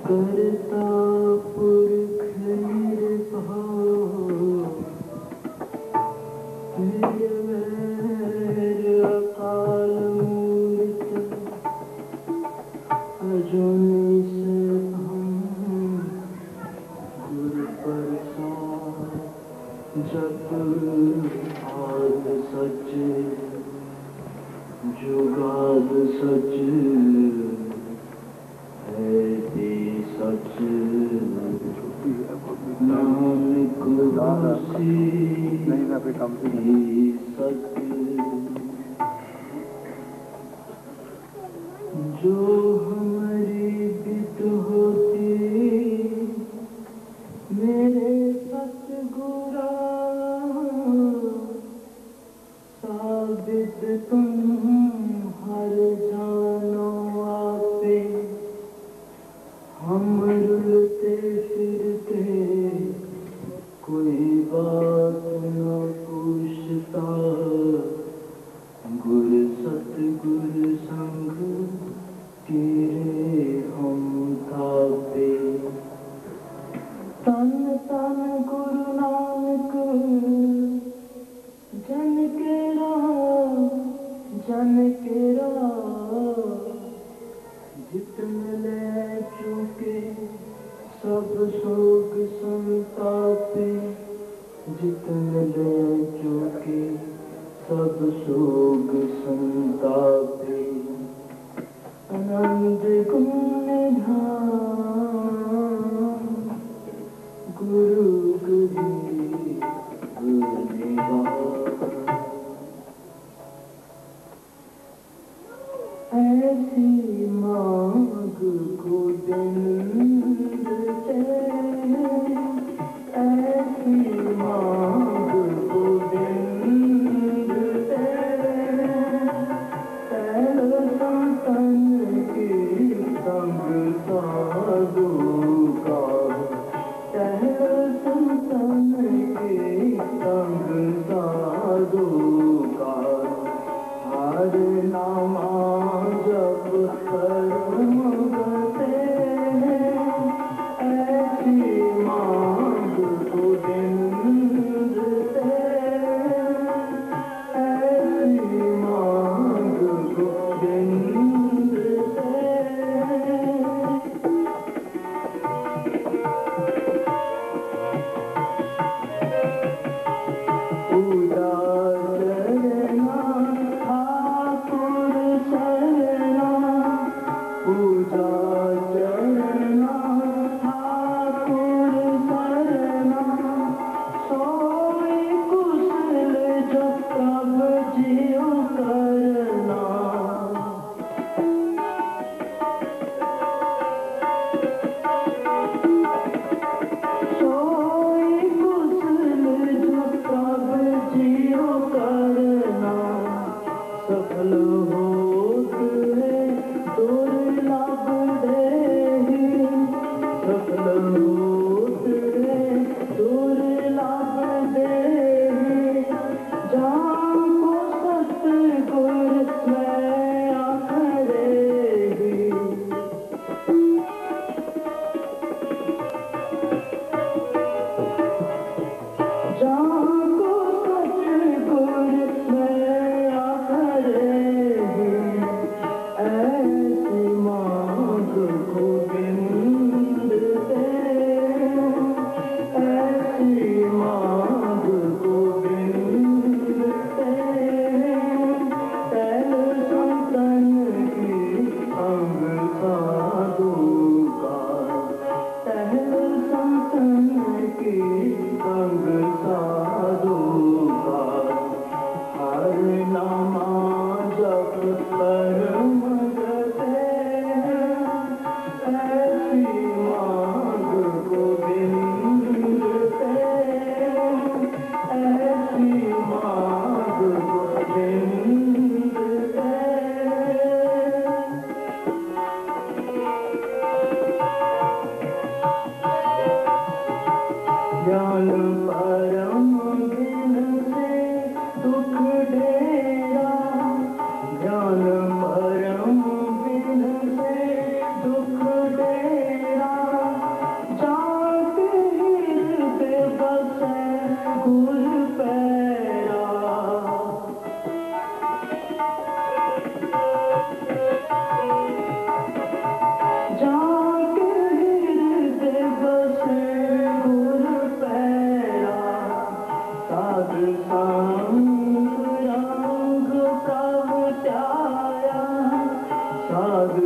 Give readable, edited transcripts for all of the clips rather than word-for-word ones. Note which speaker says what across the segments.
Speaker 1: करता पुरख निर्भाव निर्वैर अकाल मूर्त अजूनी से हम गुरु प्रसाद जप आद सच जुगाद सच है भी सच नानक होसी सच जो हमारी बित होती मेरे सतगुरा साबित तुम हर जानो आपे हम रुलते फिरते कोई बात न पूछता गुरु सतगुरु संग तेरे हम थापे तन तन गुरु नानक जन केरा जितने ले चुके सब शोक संतापे जितने ले चुके सब शोक संतापे आनंद गुण धाम गुरु ऐसी मांग गोविंद से ऐसी मांग गोविंद से तैल संतन की संग साधु का तैल संतन की संग साधु का हर नामा जप कर्म गते ऐसी मांग गोविंद से ऐसी मांग गोविंद से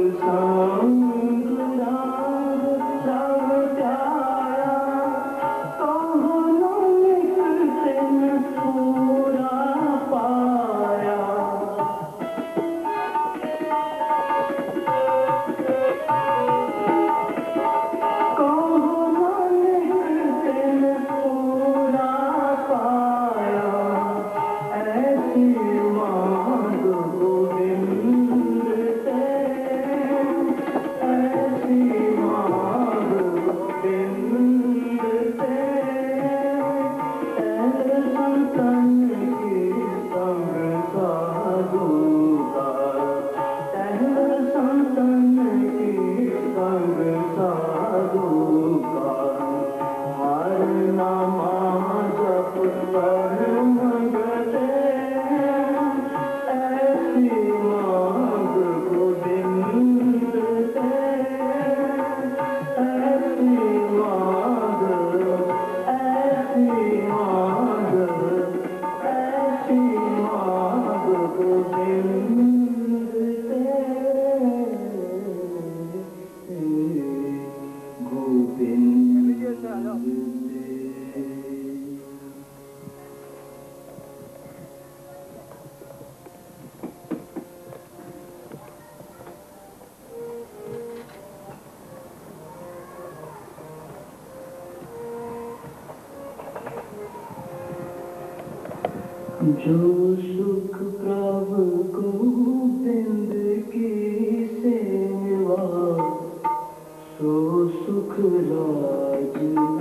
Speaker 1: जो सुख प्रभु गोविंद की सेवा सो सुख राज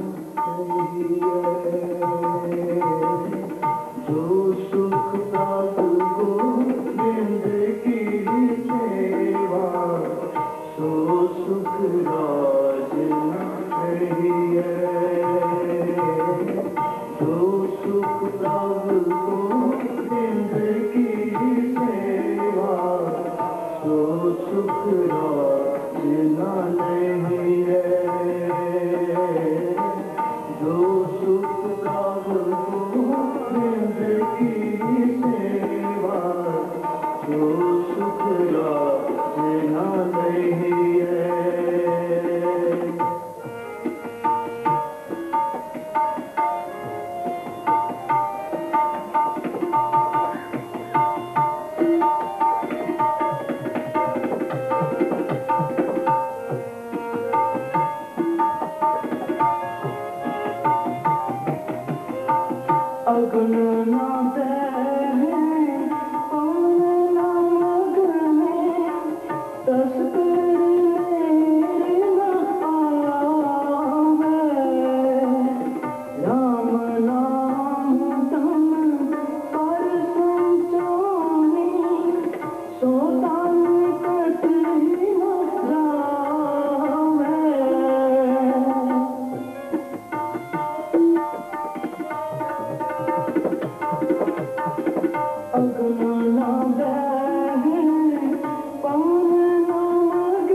Speaker 1: जो सुख प्रभु गोविंद की सेवा सो सुख राज जो सुख प्रभु गोविंद की सेवा सो सुख राज नहीं है जो सुख प्रभु गोविंद की सेवा सो सुख राज नहीं है अगन ना बहे पवन ना मगने तस्कर मेरे न आवे राम नाम तम पर संचानी सोतान कटी न जावे अगन ना बहे पवन ना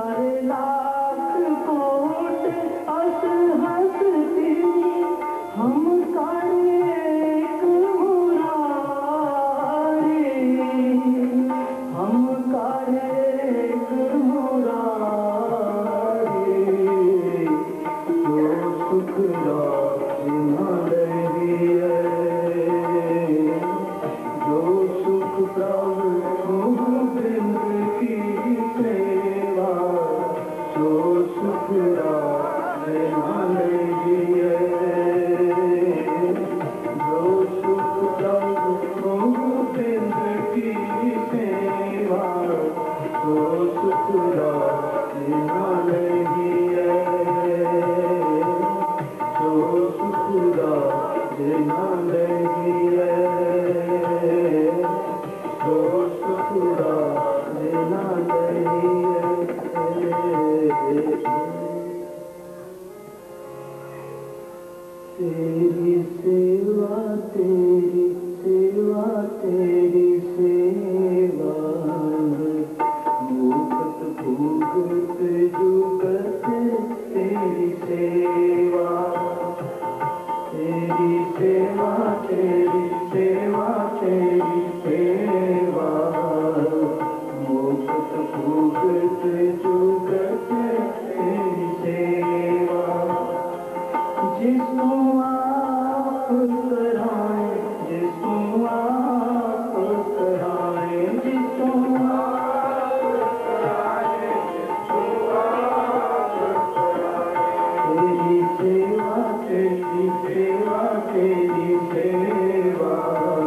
Speaker 1: सारे लाख कोट अस हंसती हम काढ़े एक मुरारी हम काढ़े एक मुरारी जो सुख रात न लहिए जो सुख प्रभु बिंद की सेवा जो सुख रात न लहिए जो सुख प्रभु बिंद की सेवा जो सुख रात न लहिए जो सुख रात न लहिए जो सुख रात न लहिए तेरी सेवा तेरी सेवा तेरी सेवा मुक्त भूगत जुगत तेरी सेवा तेरी सेवा तेरी सेवा तेरी सेवा मुक्त भूगत जुगत तेरी सेवा जिसको आप कराए जिसको आप कराए जिसको आप कराए तेरी सेवा तेरी सेवा तेरी सेवा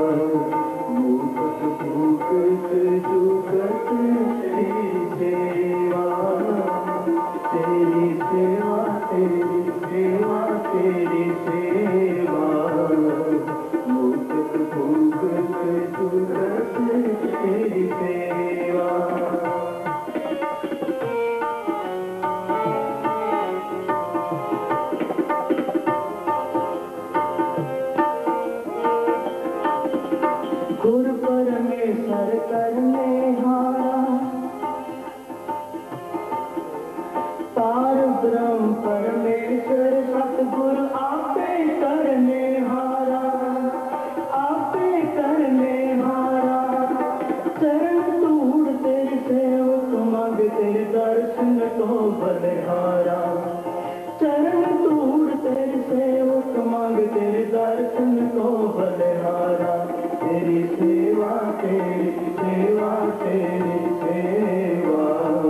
Speaker 1: मुक्त भूगत जुगत तेरी सेवा तेरी सेवा तेरी सेवा तेरी सेवा मुक्त भूगत जुगत तेरी सेवा गुरु परमेश्वर करने हारा पार ब्रह्म परमेश्वर सतगुरु आपे करने हारा आपे करने हारा चरण धूड़ तेरे सेवक मांग तेरे दर्शन को बलिहारा चरण धूड़ तेरे सेवक मांग तेरे दर्शन को बलिहारा तेरी सेवा तेरी सेवा तेरी सेवा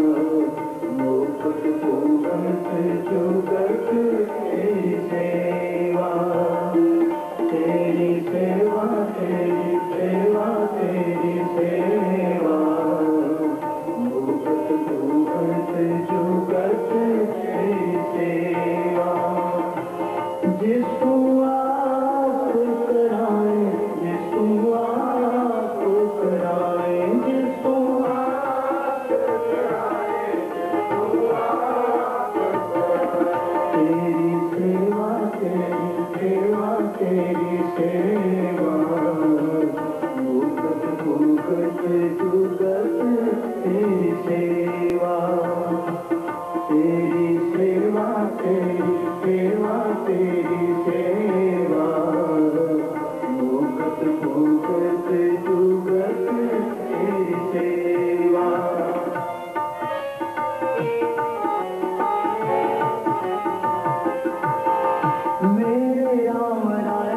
Speaker 1: मुक्त भूगत जुगत तेरी सेवा तेरी सेवा तेरी सेवा तेरी सेवा मुक्त भूगत जुगत तेरी सेवा जिसको आप कराए जिसको आप कराए जिसको आप कराए तेरी सेवा तेरी सेवा तेरी सेवा मुक्त भूगत जुगत तेरी सेवा तेरी सेवा तेरी सेवा तेरी सेवा मुक्त भूगत जुगत तेरी सेवा मेरे राम राय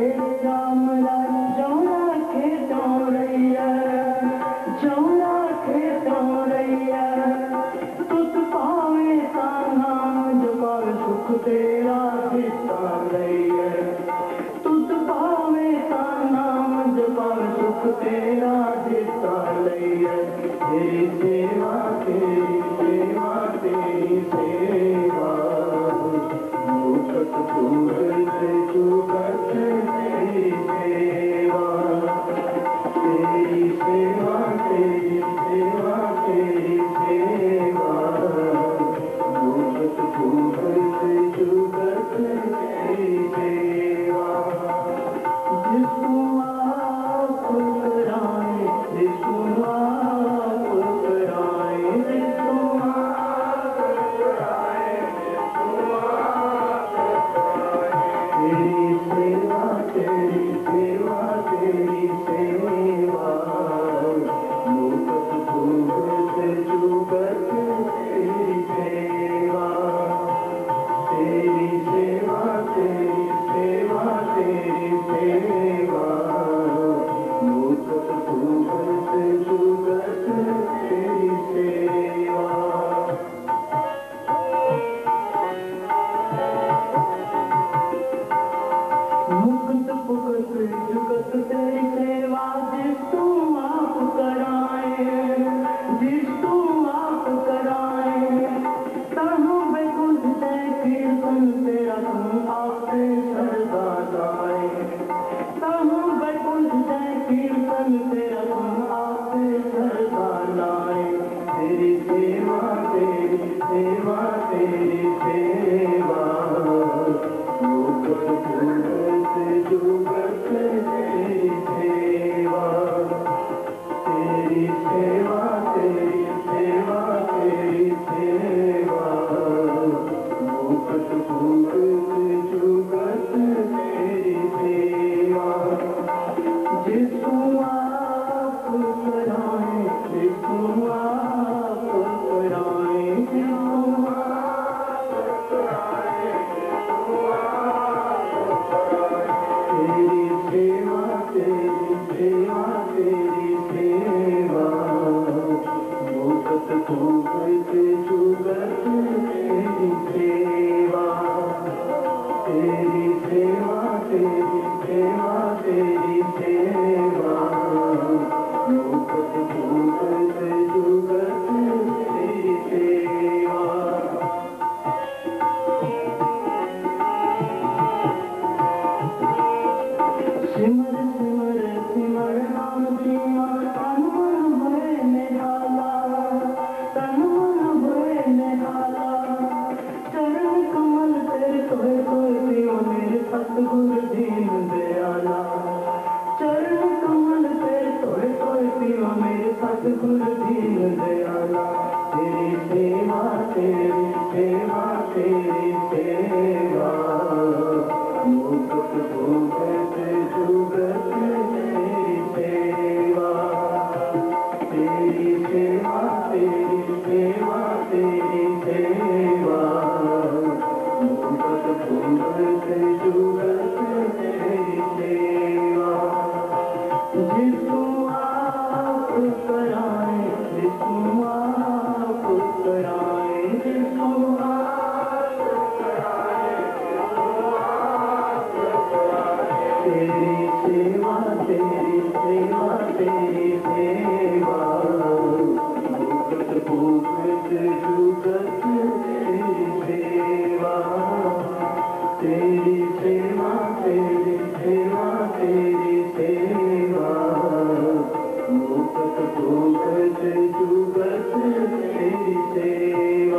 Speaker 1: जौना के दौड़ैया जौना के दौड़ैया तुत पावे ता नाम जपावे सुख तेरा दिता लैया तुत पावे ता नाम जपावे सुख तेरा दिता लैया तेरी सेवा तेरी सेवा तेरी सेवा मुक्त भूगत जुगत तेरी सेवा तेरी सेवा तेरी सेवा तेरी सेवा मुक्त भूगत जुगत तेरी सेवा जिसको आप कराए जिसको आप कराए जिसको गुर दीन दयाला, तेरी सेवा तेरी सेवा तेरी सेवा, मुक्त भूगत जुगत तेरी सेवा, तेरी सेवा तेरी सेवा तेरी सेवा, मुक्त भूगत जुगत तेरी सेवा। जिसको आप कराए, जिसको आप कराए, जिसको आप कराए, तेरी सेवा तेरी सेवा तेरी सेवा, मुक्त भूगत जुगत तेरी सेवा, तेरी सेवा तेरी सेवा तेरी सेवा, मुक्त भूगत जुगत तेरी सेवा।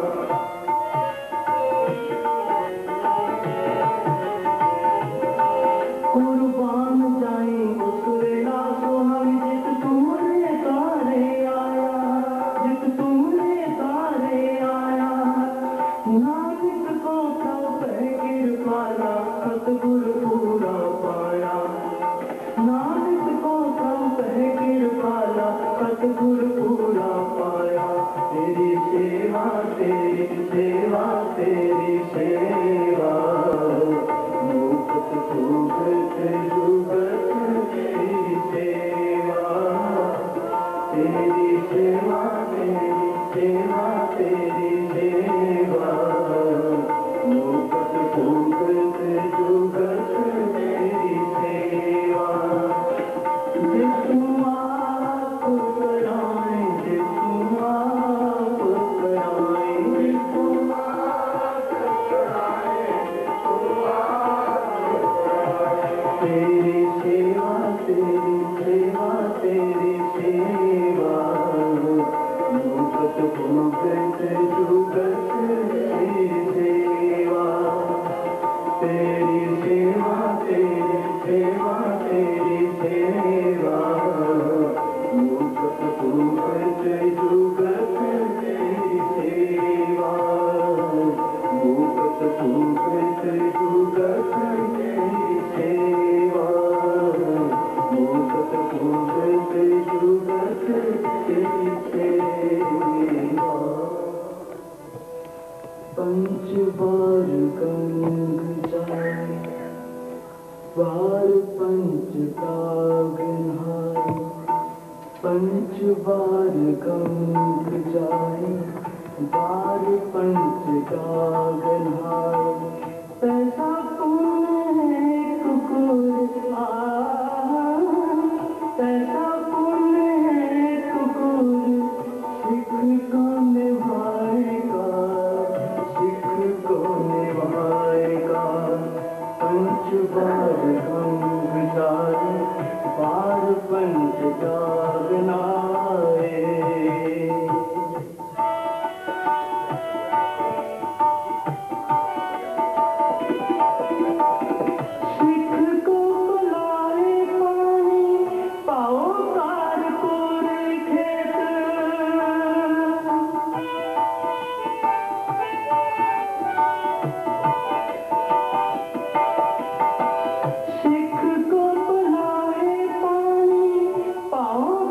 Speaker 1: कुर्बान जाए उस वेला सुहाई, जित तुमने तारे आया, जित तुमने तारे आया, नानक को कब कृपाला सतगुरु पूरा पाया, नानक को कब कृपाला सतगुरु पूरा पाया, तेरी सेवा तेरी सेवा तेरी सेवा, मुक्त भूगत जुगत तेरी सेवा, तेरी सेवा तेरी सेवा तेरी सेवा, मुक्त भूगत जुगत तेरी सेवा। जिसको आप कराए, जिसको आप कराए, जिसको आप कराए, जिसको आप, तेरी सेवा तेरी सेवा तेरी सेवा, मुक्त भूगत जुगत तेरी सेवा, तेरी सेवा तेरी सेवा तेरी सेवा, मुक्त भूगत जुगत तेरी सेवा, मुक्त भूगत जुगत तेरी सेवा, मुक्त भूगत जुगत तेरी सेवा। पंच बार गंग जाए, बार पंच कागनहार, पंच बार गंग जाए, बार पंच कागनहार, पैसा पुण्य है कुकुर आ, पैसा पुण्य है कुकुर, सिख को निभाएगा, सिख को निभाएगा, पंच बार गंग जाए, बार पंच कागनाए। सिख को बुलाए पानी, पाओ कार कोरे खेत, सिख को बुलाए पानी, पाओ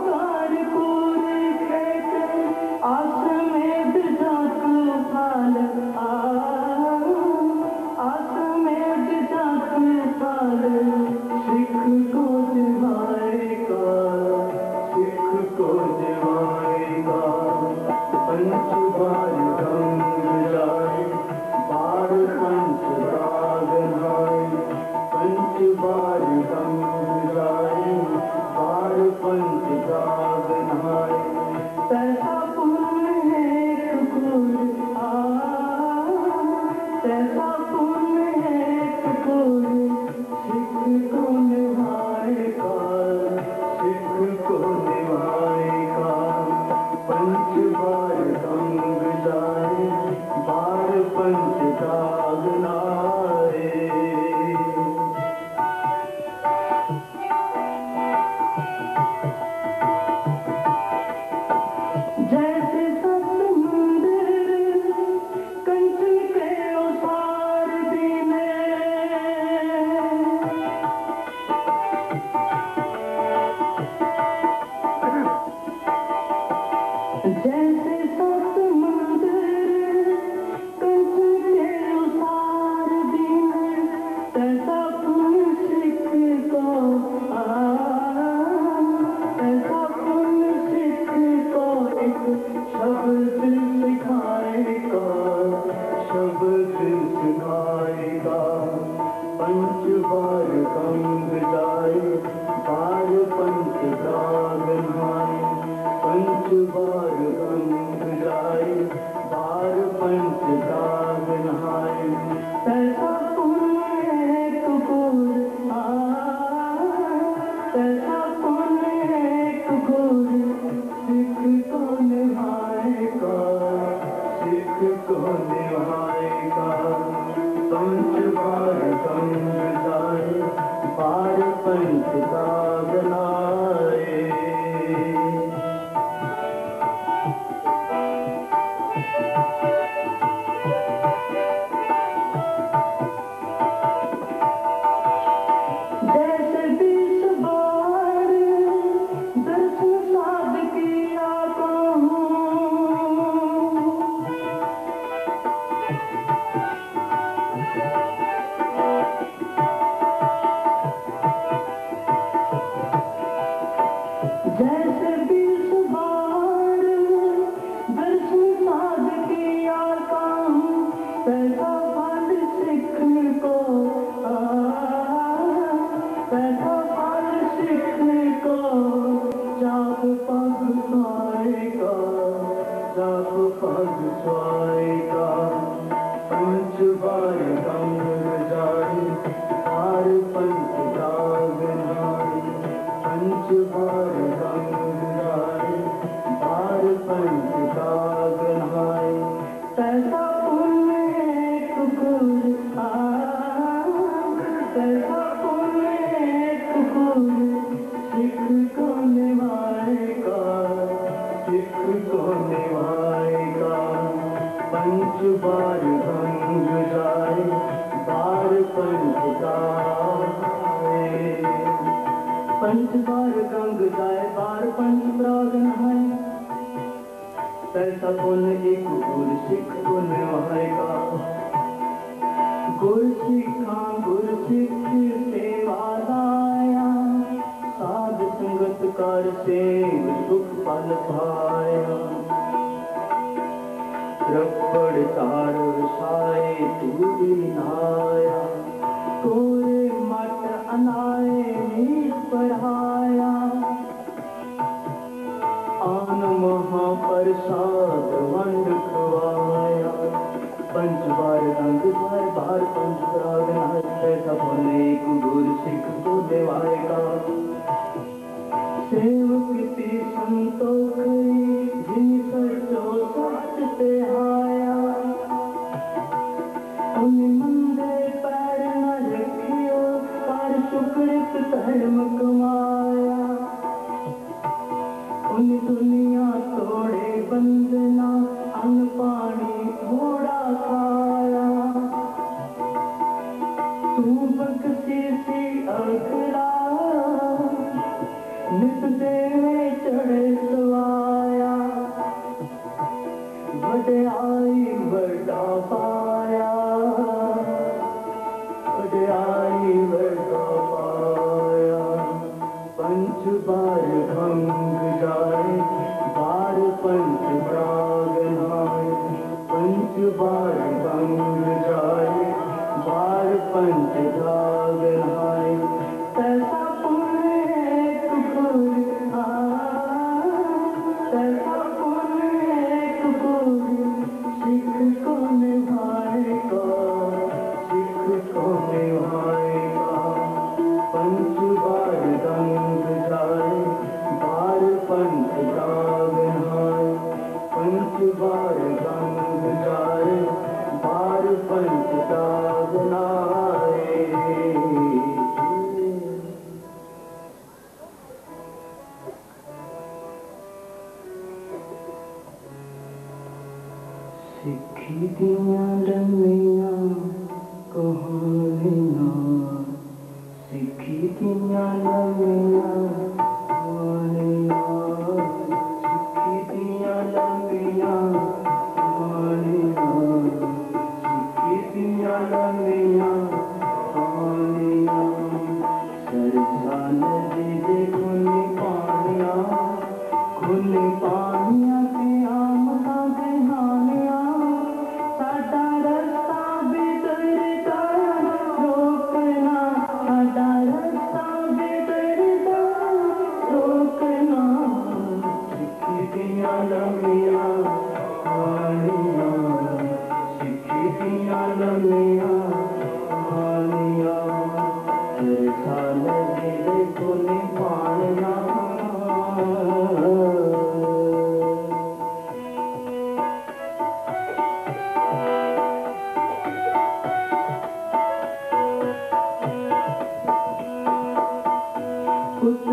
Speaker 1: सागनाए। जैसे 20 बार दर्शन साध किया कहूँ, जैसे 20 बार दर्शन साध किया कहूँ, पैसा फल सिख को पैसा फल सिख को जाप पग स्वाएगा, जाप पग स्वाएगा। पंच बार गंग जाए पार पंच दाग नाई, पंच बार गंग जाए पार पंच दाग नहाए। पैसा पुण्य एक गुर पैसा पुण्य एक गुर सिख को निभाएगा, सिख को निभाएगा। पंच बार गंग जाए बार पंच दाए, पंच बार गंग जाए बार पंच प्राग नहाए। पैसा पुण्य एक गुर सिख को निभाएगा। गुर सिख सेवा लाया, साध संगत कर से सुख फल पाया। रपड़ तार साए तूरी नाया, कोरे मट अनाए नीर पढ़ाया। आन महाप्रसाद वंड खवाया। पंच बार गंग जाए बार पंच प्राग नहाए। पैसा पुण्य एक गुर सिख को निभाएगा। सेवक की संतोष जिन सचो सच ते आया, उन मंदे पैर न रखियो पर सुकृत धर्म कमाया। उन दुनिया तोड़े बंदना अन्न पानी थोड़ा खाया। तू बख्शी सी अखड़ा नित देवे चढ़े सवाया। वड्याई बड़ा पाया, वड्याई बड़ा पाया। पंच बार भंग जाए बार पंच प्राग नहाए। पंच बार भंग जाए बार पंच प्राग नहाए। पैसा पुण्य एक गुर पैसा पुण्य एक गुर सिख को निभाएगा, सिख को निभाएगा। पंच बार गंग जाए बार पंच प्राग नहाए। पंच बार गंग जाए बार पंच प्राग नहाए। सिखी दियां लम्मियां कहानियां, सिखी दियां लम्मियां कहानियां, सिखी दियां लम्मियां कहानियां, सिखी दियां लम्मियां कहानियां। सरसा नदी दे खुन पानियां के आम दा कहानियां। साडा रस्ता बितर रोकना, साडा रस्ता बितर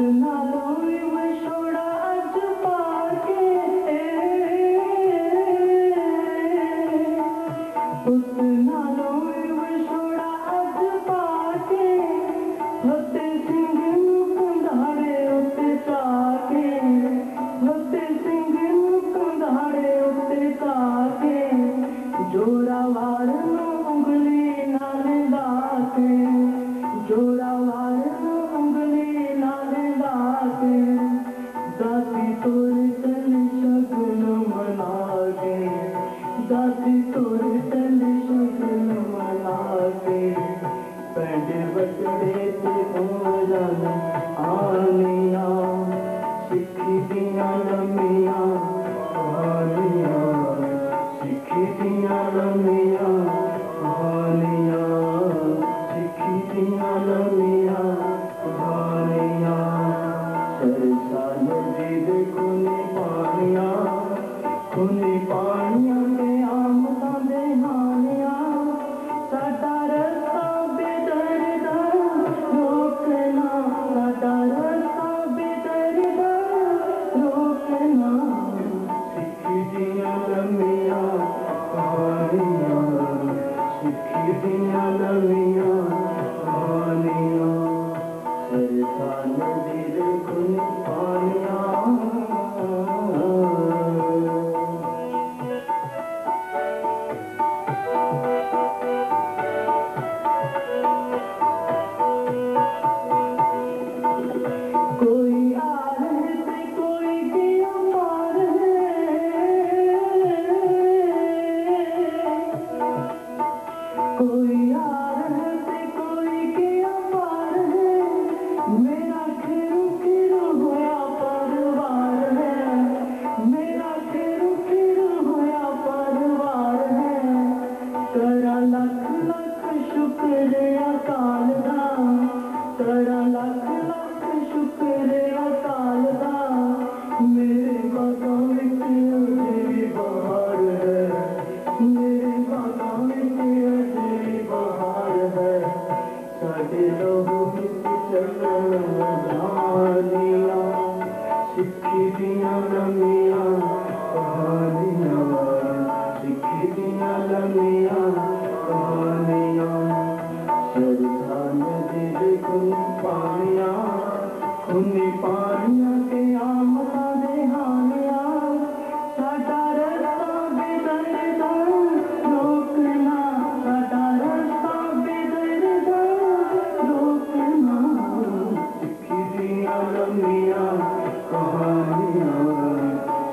Speaker 1: नालों विछोड़ा अज पाके उस नालों विछोड़ा अज पाके फते सिंह नूं कंधाड़े उत्ते चाके फते सिंह नूं कंधाड़े उत्ते चाके जोरावर नूं उंगली नाल लाके जोरावर नूं उंगली नाल लाके दासी तोर तन शगन मना के दासी तोर तन शगन मना के पैंड बटड़े ते हो जान आनिया सिक्खी दियां लम्मियां कहानियां सिक्खी दियां लम्मियां कहानियां सिक्खी दियां लम्मियां कहानियां सरसा नदी दे खूनी पानियां ते आमदां दे हानियां साडा रस्ता बेदरदा रोकना साडा रस्ता बेदरदा रोकना सिक्खी दियां लम्मियां कहानियां सिक्खी दियां लम्मियां कहानियां सरसा नदी दे खूनी पानियां कोई आ रहे थे कोई किया पार है कोई आ रहे थे कोई किया पार है मेरा खिरू खिरू होया परवार है मेरा खिरू खिरू होया परवार है करा लख लख शुक्र अकाल दा करा लख लख शुक्र अकाल दा मेरे बागां विच अजे भी बहार है मेरे बागां विच अजे भी बहार है साडे लहू विच चलण जानियां सिक्खी दियां लम्मियां कहानियां सिक्खी दियां लम्मियां कहानियां सरसा नदी दे खूनी पानियां ते आमदां दे हानियां साडा रस्ता बेदरदा रोकना साडा रस्ता बेदरदा रोकना सिक्खी दियां लम्मियां कहानियां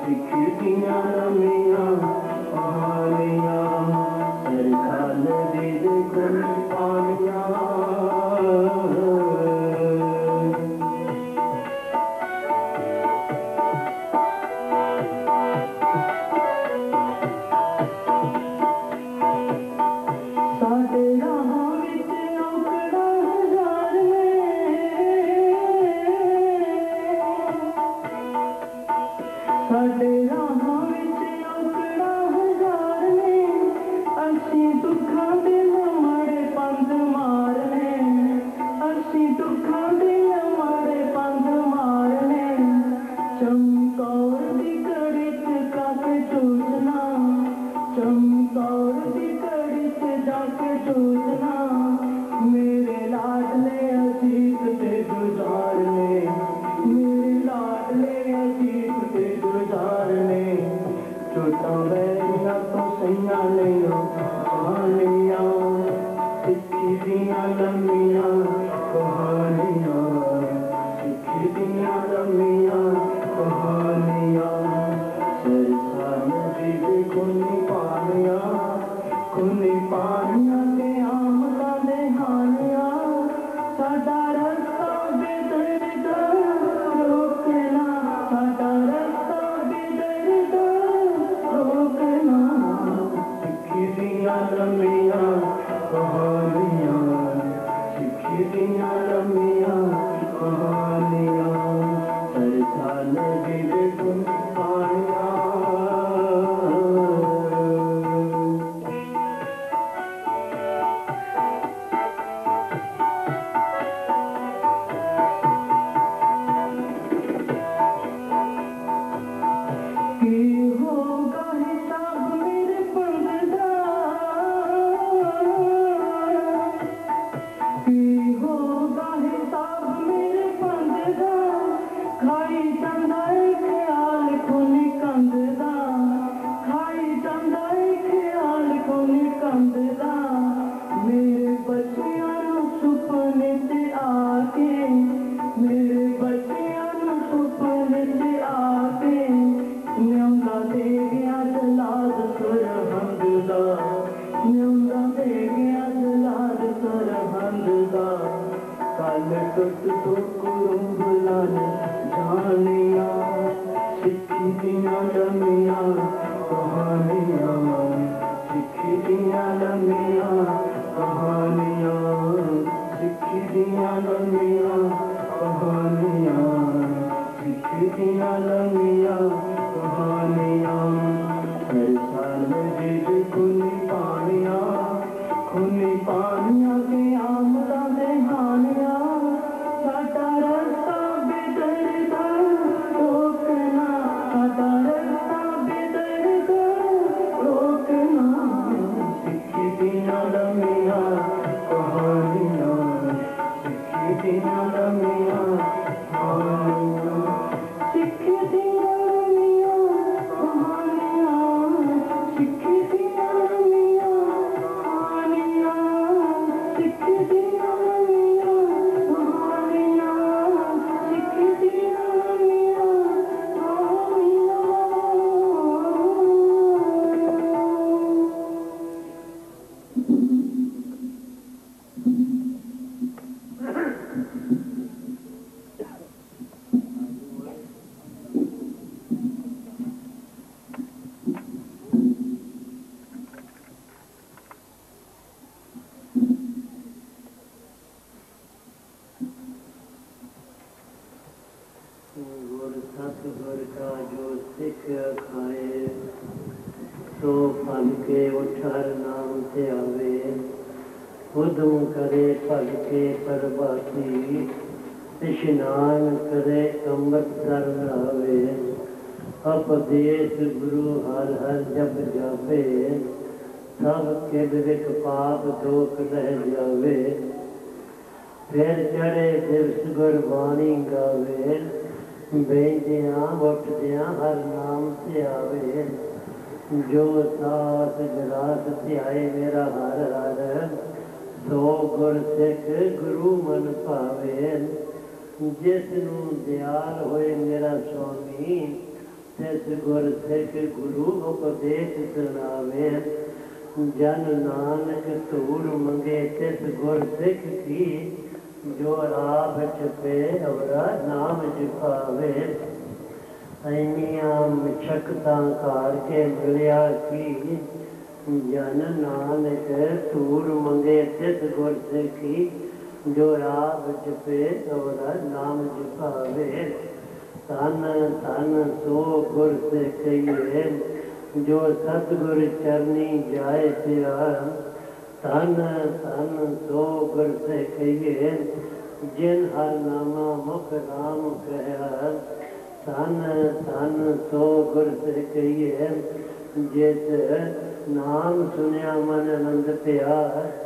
Speaker 1: गुर सतगुर का जो सिख खाए, सो फल के उठर नाम से आवे। उद्यम करे पग के परबासी, स्नान करे अमृत सर नावे। उपदेश गुरु हर हर जप जापे, सब किद विक पाप दोख लह जावे। फिर चढ़े दिवस गुरबाणी गावे, बेंदियां उठदियां हर नाम से आवे। जो साथ जरात ध्याए मेरा हर हर, सो गुर सिख गुरु मन पावे। जिस नूं दयाल होए मेरा स्वामी, तिस गुर सिख गुरु उपदेश सुनावे। जन नानक धूड़ मंगे तिस गुर सिख की, जो राह छपे अवरा नाम जपावे। ऐनियां मशक्कतां कार के मिलिया की, जन नानक धूड़ मंगे तिस गुर सिखी। जो राह छपे अवरा नाम जपावे। तन तन सो गुर सिखिए, जो सतगुर चरनी जाए पिया। तन तन सो गुर सिखिए, जिन हर नामा मुख राम कहया। तन तन सो गुर सिखिए, जिस नाम सुनिया मन आनंद पिया।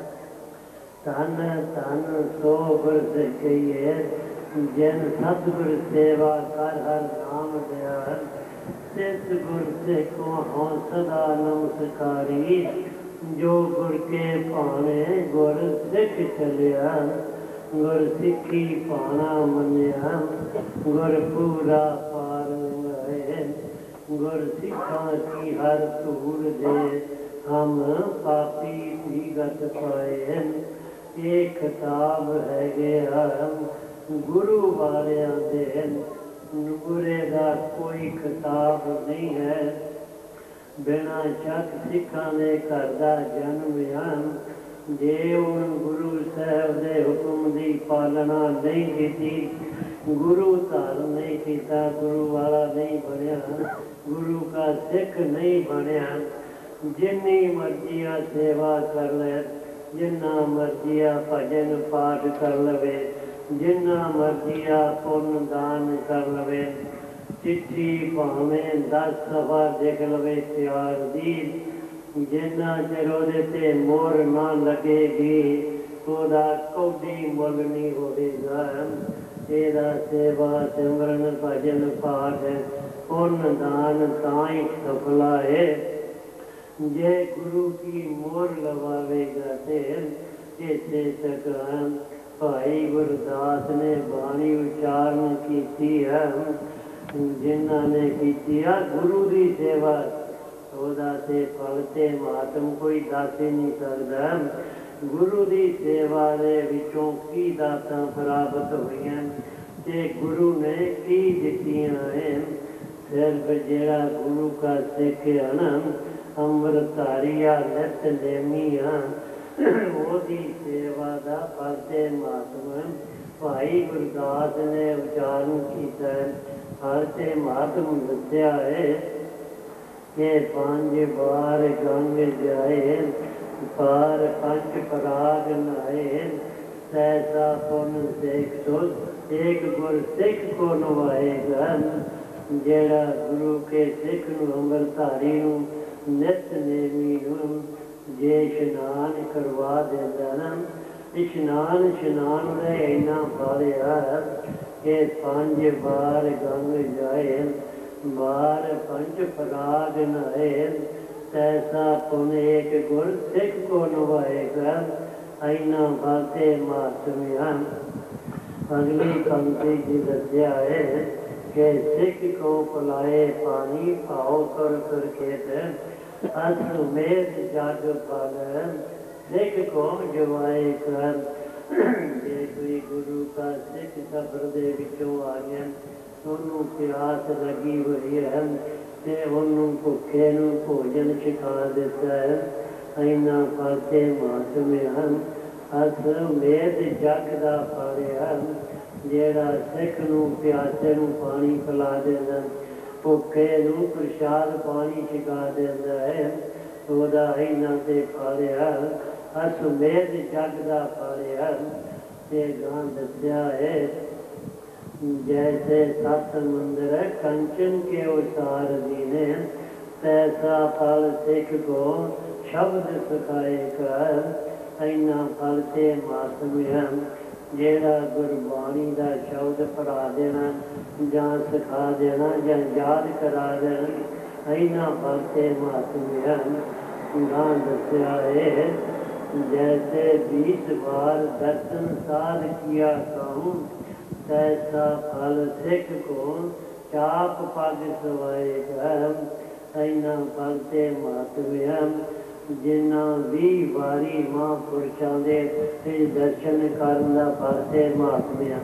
Speaker 1: तन तन सो गुर सिखिए, जिन सतगुर सेवा कर हर नाम दया। तिस गुर सिखो हों सदा नमस्कारी, जो गुर के भाने गुर सिख चलिया। गुर सिखी भाना मनिया, गुर पूरा पार लाए। गुर सिखा की हर धूड़ दे, हम पापी भी गत पाए। एक किताब है गया गुरु वालियां दे, गुरे दा कोई किताब नहीं है। बिना शक सिखां दे घर दा जन्म आन। जे हुण गुरु साहब दे हुक्म दी पालना नहीं कीती, गुरु धारण नहीं कीता, गुरु वाला नहीं बनया, गुरु का सिख नहीं बनया। जिन्नी मर्जिया सेवा कर ले, जिन्ना मर्जिया भजन पाठ कर लवे, जिन्ना मर्जिया पुण्य दान कर लवे। चिट्ठी भावें 10 सफा देख लवे प्यार दी, जिन्ना चिर ओहदे ते मोहर ना लगेगी, ओहदा कौडी मुल नहीं होवेगा। एदा सेवा सिमरन भजन पाठ पुण्य दान ताई सफला है। जे गुरु की मोहर लवावेगा ते इसे सकाम। भाई गुरदास ने बाणी उच्चारण की है, जिन्होंने की गुरु की सेवा, ओदा ते फल ते मातम कोई दस ही नहीं सकता। गुरु की सेवा दे विचों की दातां प्राप्त हुई, ते गुरु ने की दित्तियां हैं। सिर्फ जेड़ा गुरु का सिख है ना, अमृतधारिया नित नेमिया, ओदी सेवा दा फल ते मातम भाई गुरदास ने उच्चारण किया। फल ते मातम दस्या है कि 5 बार गंग जाए, पार 5 पराग नाए। सैसा पुन सिख सुध, एक गुर सिख को नवाएगा। जेड़ा गुरु के सिख नूं अमृतधारी नूं नित नेमी नूं जे इशनान करवा देंदा ना, इशनान शनान दे इन्ना फालिया कि 5 बार गंग जाए, बार 5 पराग नाए। तैसा पुन एक गुर सिख को नवाएगा, इन्ना फाते मातमिया। अगली पंक्ति जी दस्या है कि सिख को पिलाए पानी, पाओ कर कर खेत। अश्वमेध जग फल, सिख को जवाए कर। जे कोई गुरु का सिख सफर दे विचों आ गया, ਉਹਨੂੰ ਪਿਆਸ ਲੱਗੀ ਹੋਈ ਹੈ ਤੇ ਉਹਨੂੰ ਭੁੱਖੇ ਨੂੰ ਭੋਜਨ ਛਕਾ ਦਿੱਤਾ ਹੈ। ਇਹਨਾਂ ਫਲ ਤੇ ਮਾਤਮੇ ਹਨ, ਅਸ ਮੇਦ ਜਗ ਦਾ ਫਲ ਹਨ।
Speaker 2: ਜਿਹੜਾ ਸਿੱਖ ਨੂੰ ਪਿਆਸੇ ਨੂੰ ਪਾਣੀ ਪਿਲਾ ਦਿੰਦਾ, ਭੁੱਖੇ ਨੂੰ ਪ੍ਰਸ਼ਾਦ ਪਾਣੀ ਛਕਾ ਦਿੰਦਾ ਹੈ, ਉਹਦਾ ਇਹਨਾਂ ਤੇ ਪਾਲਿਆ ਅਸਮੇਧ ਜਗ ਦਾ ਪਾਲਿਆ। ਤੇ ਗਾਂ ਦੱਸਿਆ ਹੈ जैसे सत मंदिर कंचन के उतार दीने, तैसा फल सिख को शब्द सिखाए कर। इन्ना फल से मातमिया जेड़ा गुरबाणी का शब्द पढ़ा देना जां सिखा देना जां याद करा देना, इन्ना फल से मातमिया। गां दस्या है जैसे 20 बार दर्शन साध किया कहूँ, तैसा फल सिख को चाप पग सवाए कर। इन्ना फल ते मातमिया जिन्ना भी वारी महापुरुषों के दर्शन करने का फल ते मातमिया,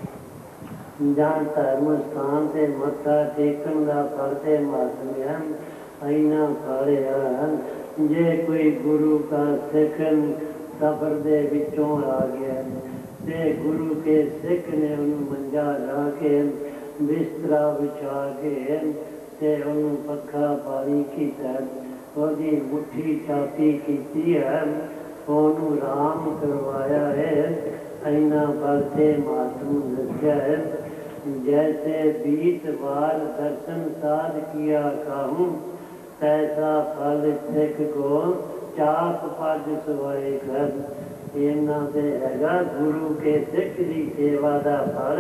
Speaker 2: जां धर्म स्थान से मत्था टेकन का फल ते मातमिया। इन्ना फल जे कोई गुरु का सिख सफर दे विचों आ गया ते गुरु के सिख ने उन्होंने मंजा ला के बिस्तरा बिछा के ते उन्होंने पखा पानी किया, उसकी मुट्ठी छाती की है, उन्होंने राम करवाया है। इन्ना फल से मातम दस्या है जैसे 20 बार दर्शन साध किया कहूँ, तैसा फल सिख को चाप पग सवाए कर। इन्ना ते हैगा गुरु के सिख की सेवा का फल।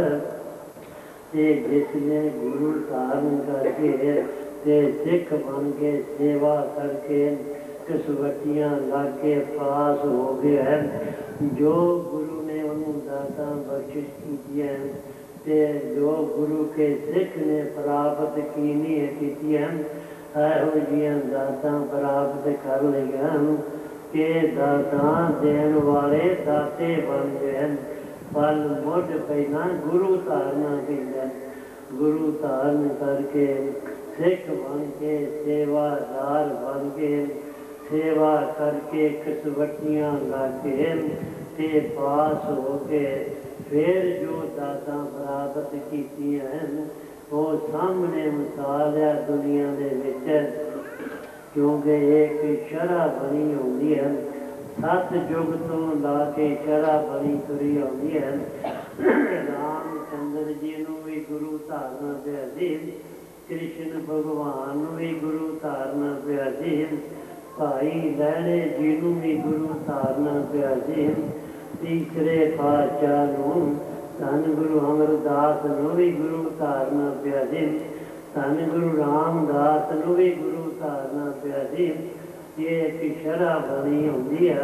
Speaker 2: ते जिसने गुरु धारण करके ते सिख बन के सेवा करके कसवटियाँ ला के पास हो गया है, जो गुरु ने उन्होंने दाता बख्शिश की है, ते जो गुरु के सिख ने प्राप्त की है, ਇਹੋ ਜਿਹੀਆਂ ਦਾਤਾਂ ਪ੍ਰਾਪਤ ਕਰ ਲਈਆਂ ਕਿ ਦਾਤਾਂ ਦੇਣ ਵਾਲੇ ਦਾਤੇ ਬਣ ਗਏ। ਫਲ ਮੁੱਢ ਪਹਿਲਾਂ ਗੁਰੂ ਧਾਰਨਾ ਕਹਿੰਦਾ, ਗੁਰੂ ਧਾਰਨ ਕਰਕੇ ਸਿੱਖ ਬਣ ਕੇ ਸੇਵਾਦਾਰ ਬਣ ਕੇ ਸੇਵਾ ਕਰਕੇ ਕਸਵੱਟੀਆਂ ਲਾ ਕੇ ਤੇ ਪਾਸ ਹੋ ਕੇ ਫਿਰ ਜੋ ਦਾਤਾਂ ਪ੍ਰਾਪਤ ਕੀਤੀਆਂ ਹਨ ਉਹ ਸਾਹਮਣੇ ਮਿਸਾਲ ਹੈ ਦੁਨੀਆ ਦੇ ਵਿੱਚ। ਕਿਉਂਕਿ ਇੱਕ ਸ਼ਰ੍ਹਾ ਬਣੀ ਹੁੰਦੀ ਹੈ, 7 ਯੁੱਗ ਤੋਂ ਲਾ ਕੇ ਸ਼ਰ੍ਹਾ ਬਣੀ ਤੁਰੀ ਆਉਂਦੀ ਹੈ। ਰਾਮ ਚੰਦਰ ਜੀ ਨੂੰ ਵੀ ਗੁਰੂ ਧਾਰਨਾ ਪਿਆ ਸੀ, ਕ੍ਰਿਸ਼ਨ ਭਗਵਾਨ ਨੂੰ ਵੀ ਗੁਰੂ ਧਾਰਨਾ ਪਿਆ ਸੀ, ਭਾਈ ਲਹਿਣੇ ਜੀ ਨੂੰ ਵੀ ਗੁਰੂ ਧਾਰਨਾ ਪਿਆ ਸੀ, ਤੀਸਰੇ ਪਾਤਸ਼ਾਹ ਨੂੰ ਧੰਨ ਗੁਰੂ ਅਮਰਦਾਸ ਨੂੰ ਵੀ ਗੁਰੂ ਧਾਰਨਾ ਪਿਆ ਸੀ, ਧੰਨ ਗੁਰੂ ਰਾਮਦਾਸ ਨੂੰ ਵੀ ਗੁਰੂ ਧਾਰਨਾ ਪਿਆ ਸੀ। ਇਹ ਇੱਕ ਸ਼ਰ੍ਹਾ ਬਣੀ ਹੁੰਦੀ ਹੈ।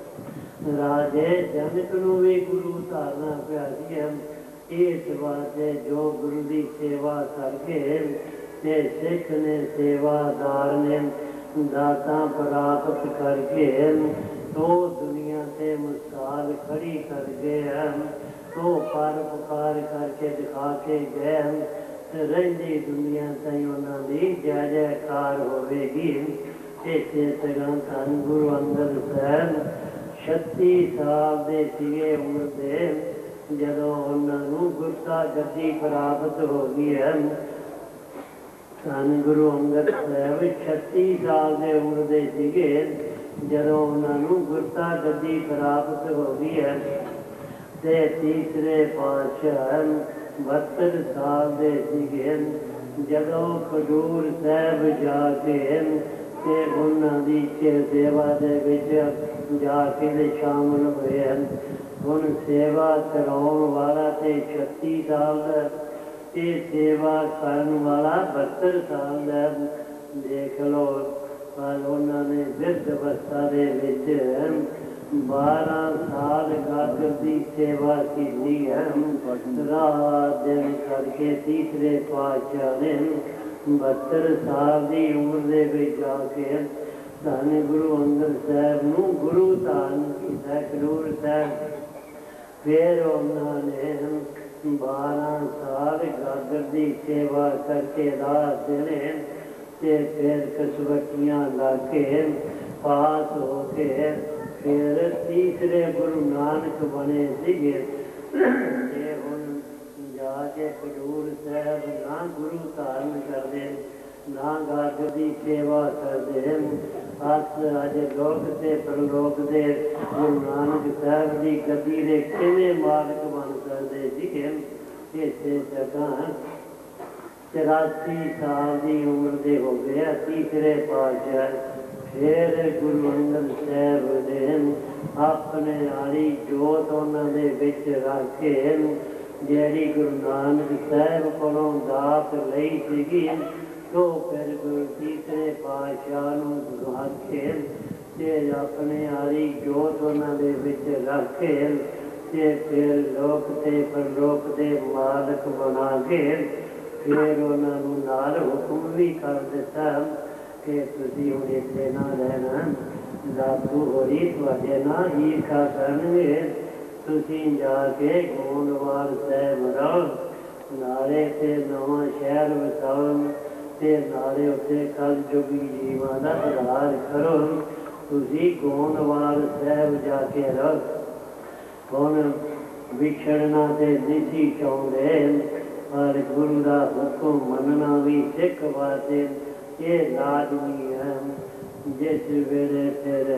Speaker 2: ਰਾਜੇ ਜਨਕ ਨੂੰ ਵੀ ਗੁਰੂ ਧਾਰਨਾ ਪਿਆ ਸੀ। ਇਸ ਵਾਸਤੇ ਜੋ ਗੁਰੂ ਦੀ ਸੇਵਾ ਕਰਕੇ ਤੇ ਸਿੱਖ ਨੇ ਸੇਵਾਦਾਰ ਨੇ ਦਾਤਾਂ ਪ੍ਰਾਪਤ ਕਰਕੇ ਉਹ ਦੁਨੀਆ ਤੇ ਮਿਸਾਲ ਖੜੀ ਕਰ ਗਏ ਹਨ, ਉਹ ਪਰਉਪਕਾਰ ਕਰਕੇ ਦਿਖਾ ਕੇ ਗਏ ਹਨ ਤੇ ਰਹਿੰਦੀ ਦੁਨੀਆ ਤਾਈਂ ਉਹਨਾਂ ਦੀ ਜੈ ਜੈਕਾਰ ਹੋਵੇਗੀ। ਇਸੇ ਤਰ੍ਹਾਂ ਧੰਨ ਗੁਰੂ ਅੰਗਦ ਸਾਹਿਬ 36 ਸਾਲ ਦੇ ਸੀਗੇ ਉਮਰ ਦੇ ਜਦੋਂ ਉਹਨਾਂ ਨੂੰ ਗੁਰਤਾ ਗੱਦੀ ਪ੍ਰਾਪਤ ਹੋ ਗਈ ਹੈ। ਧੰਨ ਗੁਰੂ ਅੰਗਦ ਸਾਹਿਬ 36 ਸਾਲ ਦੇ ਉਮਰ ਦੇ ਸੀਗੇ ਜਦੋਂ ਉਹਨਾਂ ਨੂੰ ਗੁਰਤਾ ਗੱਦੀ ਪ੍ਰਾਪਤ ਹੋ ਗਈ ਹੈ। ਤੇ ਤੀਸਰੇ ਪਾਤਸ਼ਾਹ 72 ਸਾਲ ਦੇ ਸੀਗੇ ਜਦੋਂ ਖਡੂਰ ਸਾਹਿਬ ਜਾ ਕੇ ਤੇ ਉਹਨਾਂ ਦੀ ਸੇਵਾ ਦੇ ਵਿੱਚ ਜਾ ਕੇ ਸ਼ਾਮਲ ਹੋਏ ਹਨ। ਹੁਣ ਸੇਵਾ ਕਰਾਉਣ ਵਾਲਾ ਤੇ 36 ਸਾਲ ਦਾ ਤੇ ਸੇਵਾ ਕਰਨ ਵਾਲਾ 72 ਸਾਲ ਦਾ। ਦੇਖ ਲਓ ਪਰ ਉਹਨਾਂ ਨੇ ਬਿਰਧ ਅਵਸਥਾ ਦੇ ਵਿੱਚ 12 ਸਾਲ ਗਾਗਰ ਦੀ ਸੇਵਾ ਕੀਤੀ ਹੈ। ਰਾਤ ਦਿਨ ਕਰਕੇ ਤੀਸਰੇ ਪਾਤਸ਼ਾਹ ਨੇ 72 ਸਾਲ ਦੀ ਉਮਰ ਦੇ ਵਿੱਚ ਜਾ ਕੇ ਧੰਨ ਗੁਰੂ ਅੰਗਦ ਸਾਹਿਬ ਨੂੰ ਗੁਰੂ ਧਾਰਨ ਕੀਤਾ ਖਡੂਰ ਸਾਹਿਬ। ਫਿਰ ਉਹਨਾਂ ਨੇ 12 ਸਾਲ ਗਾਗਰ ਦੀ ਸੇਵਾ ਕਰਕੇ ਰਾਤ ਦਿਨ ਤੇ ਫਿਰ ਕਸਵੱਟੀਆਂ ਲਾ ਕੇ ਪਾਸ ਹੋ ਕੇ ਫਿਰ ਤੀਸਰੇ ਗੁਰੂ ਨਾਨਕ ਬਣੇ ਸੀਗੇ। ਤੇ ਹੁਣ के खजूर साहब ना गुरु धारण करते ना गाजर की सेवा करते अस अज लोक से परलोक दे गुरु नानक साहब की गद्दी दे किवें मालक बन सकते जी। इसे जगह 84 साल की उम्र के हो गया तीसरे पातशाह फिर गुरु अंगद साहब ने अपने आली जोत उन्होंने विच रख के जी गुरु नानक साहब को दात लई सी तो फिर गुरु तीसरे पातशाह रख के अपने आली जोत उन्होंने विच रख के फिर लोक ते परलोक दे मालक बना के फिर उन्होंने नाल हुक्म भी कर दिता कि तुसी हुण इत्थे ना रहना लातू होरी तुहाडे नाल ईर्खा करनगे तुसी जाके गोंदवाल साहब रहो नाले ते नवां शहर वसाओ ते नाले उत्थे कल जोगी जीवां दा सुधार करो तुसी गोंदवाल साहब जाके रहो हुण विछड़ना ते नहीं चाहुंदे पर गुरु का हुक्म मनना भी सिख वास्ते ये लाजमी है। जिस वेले फिर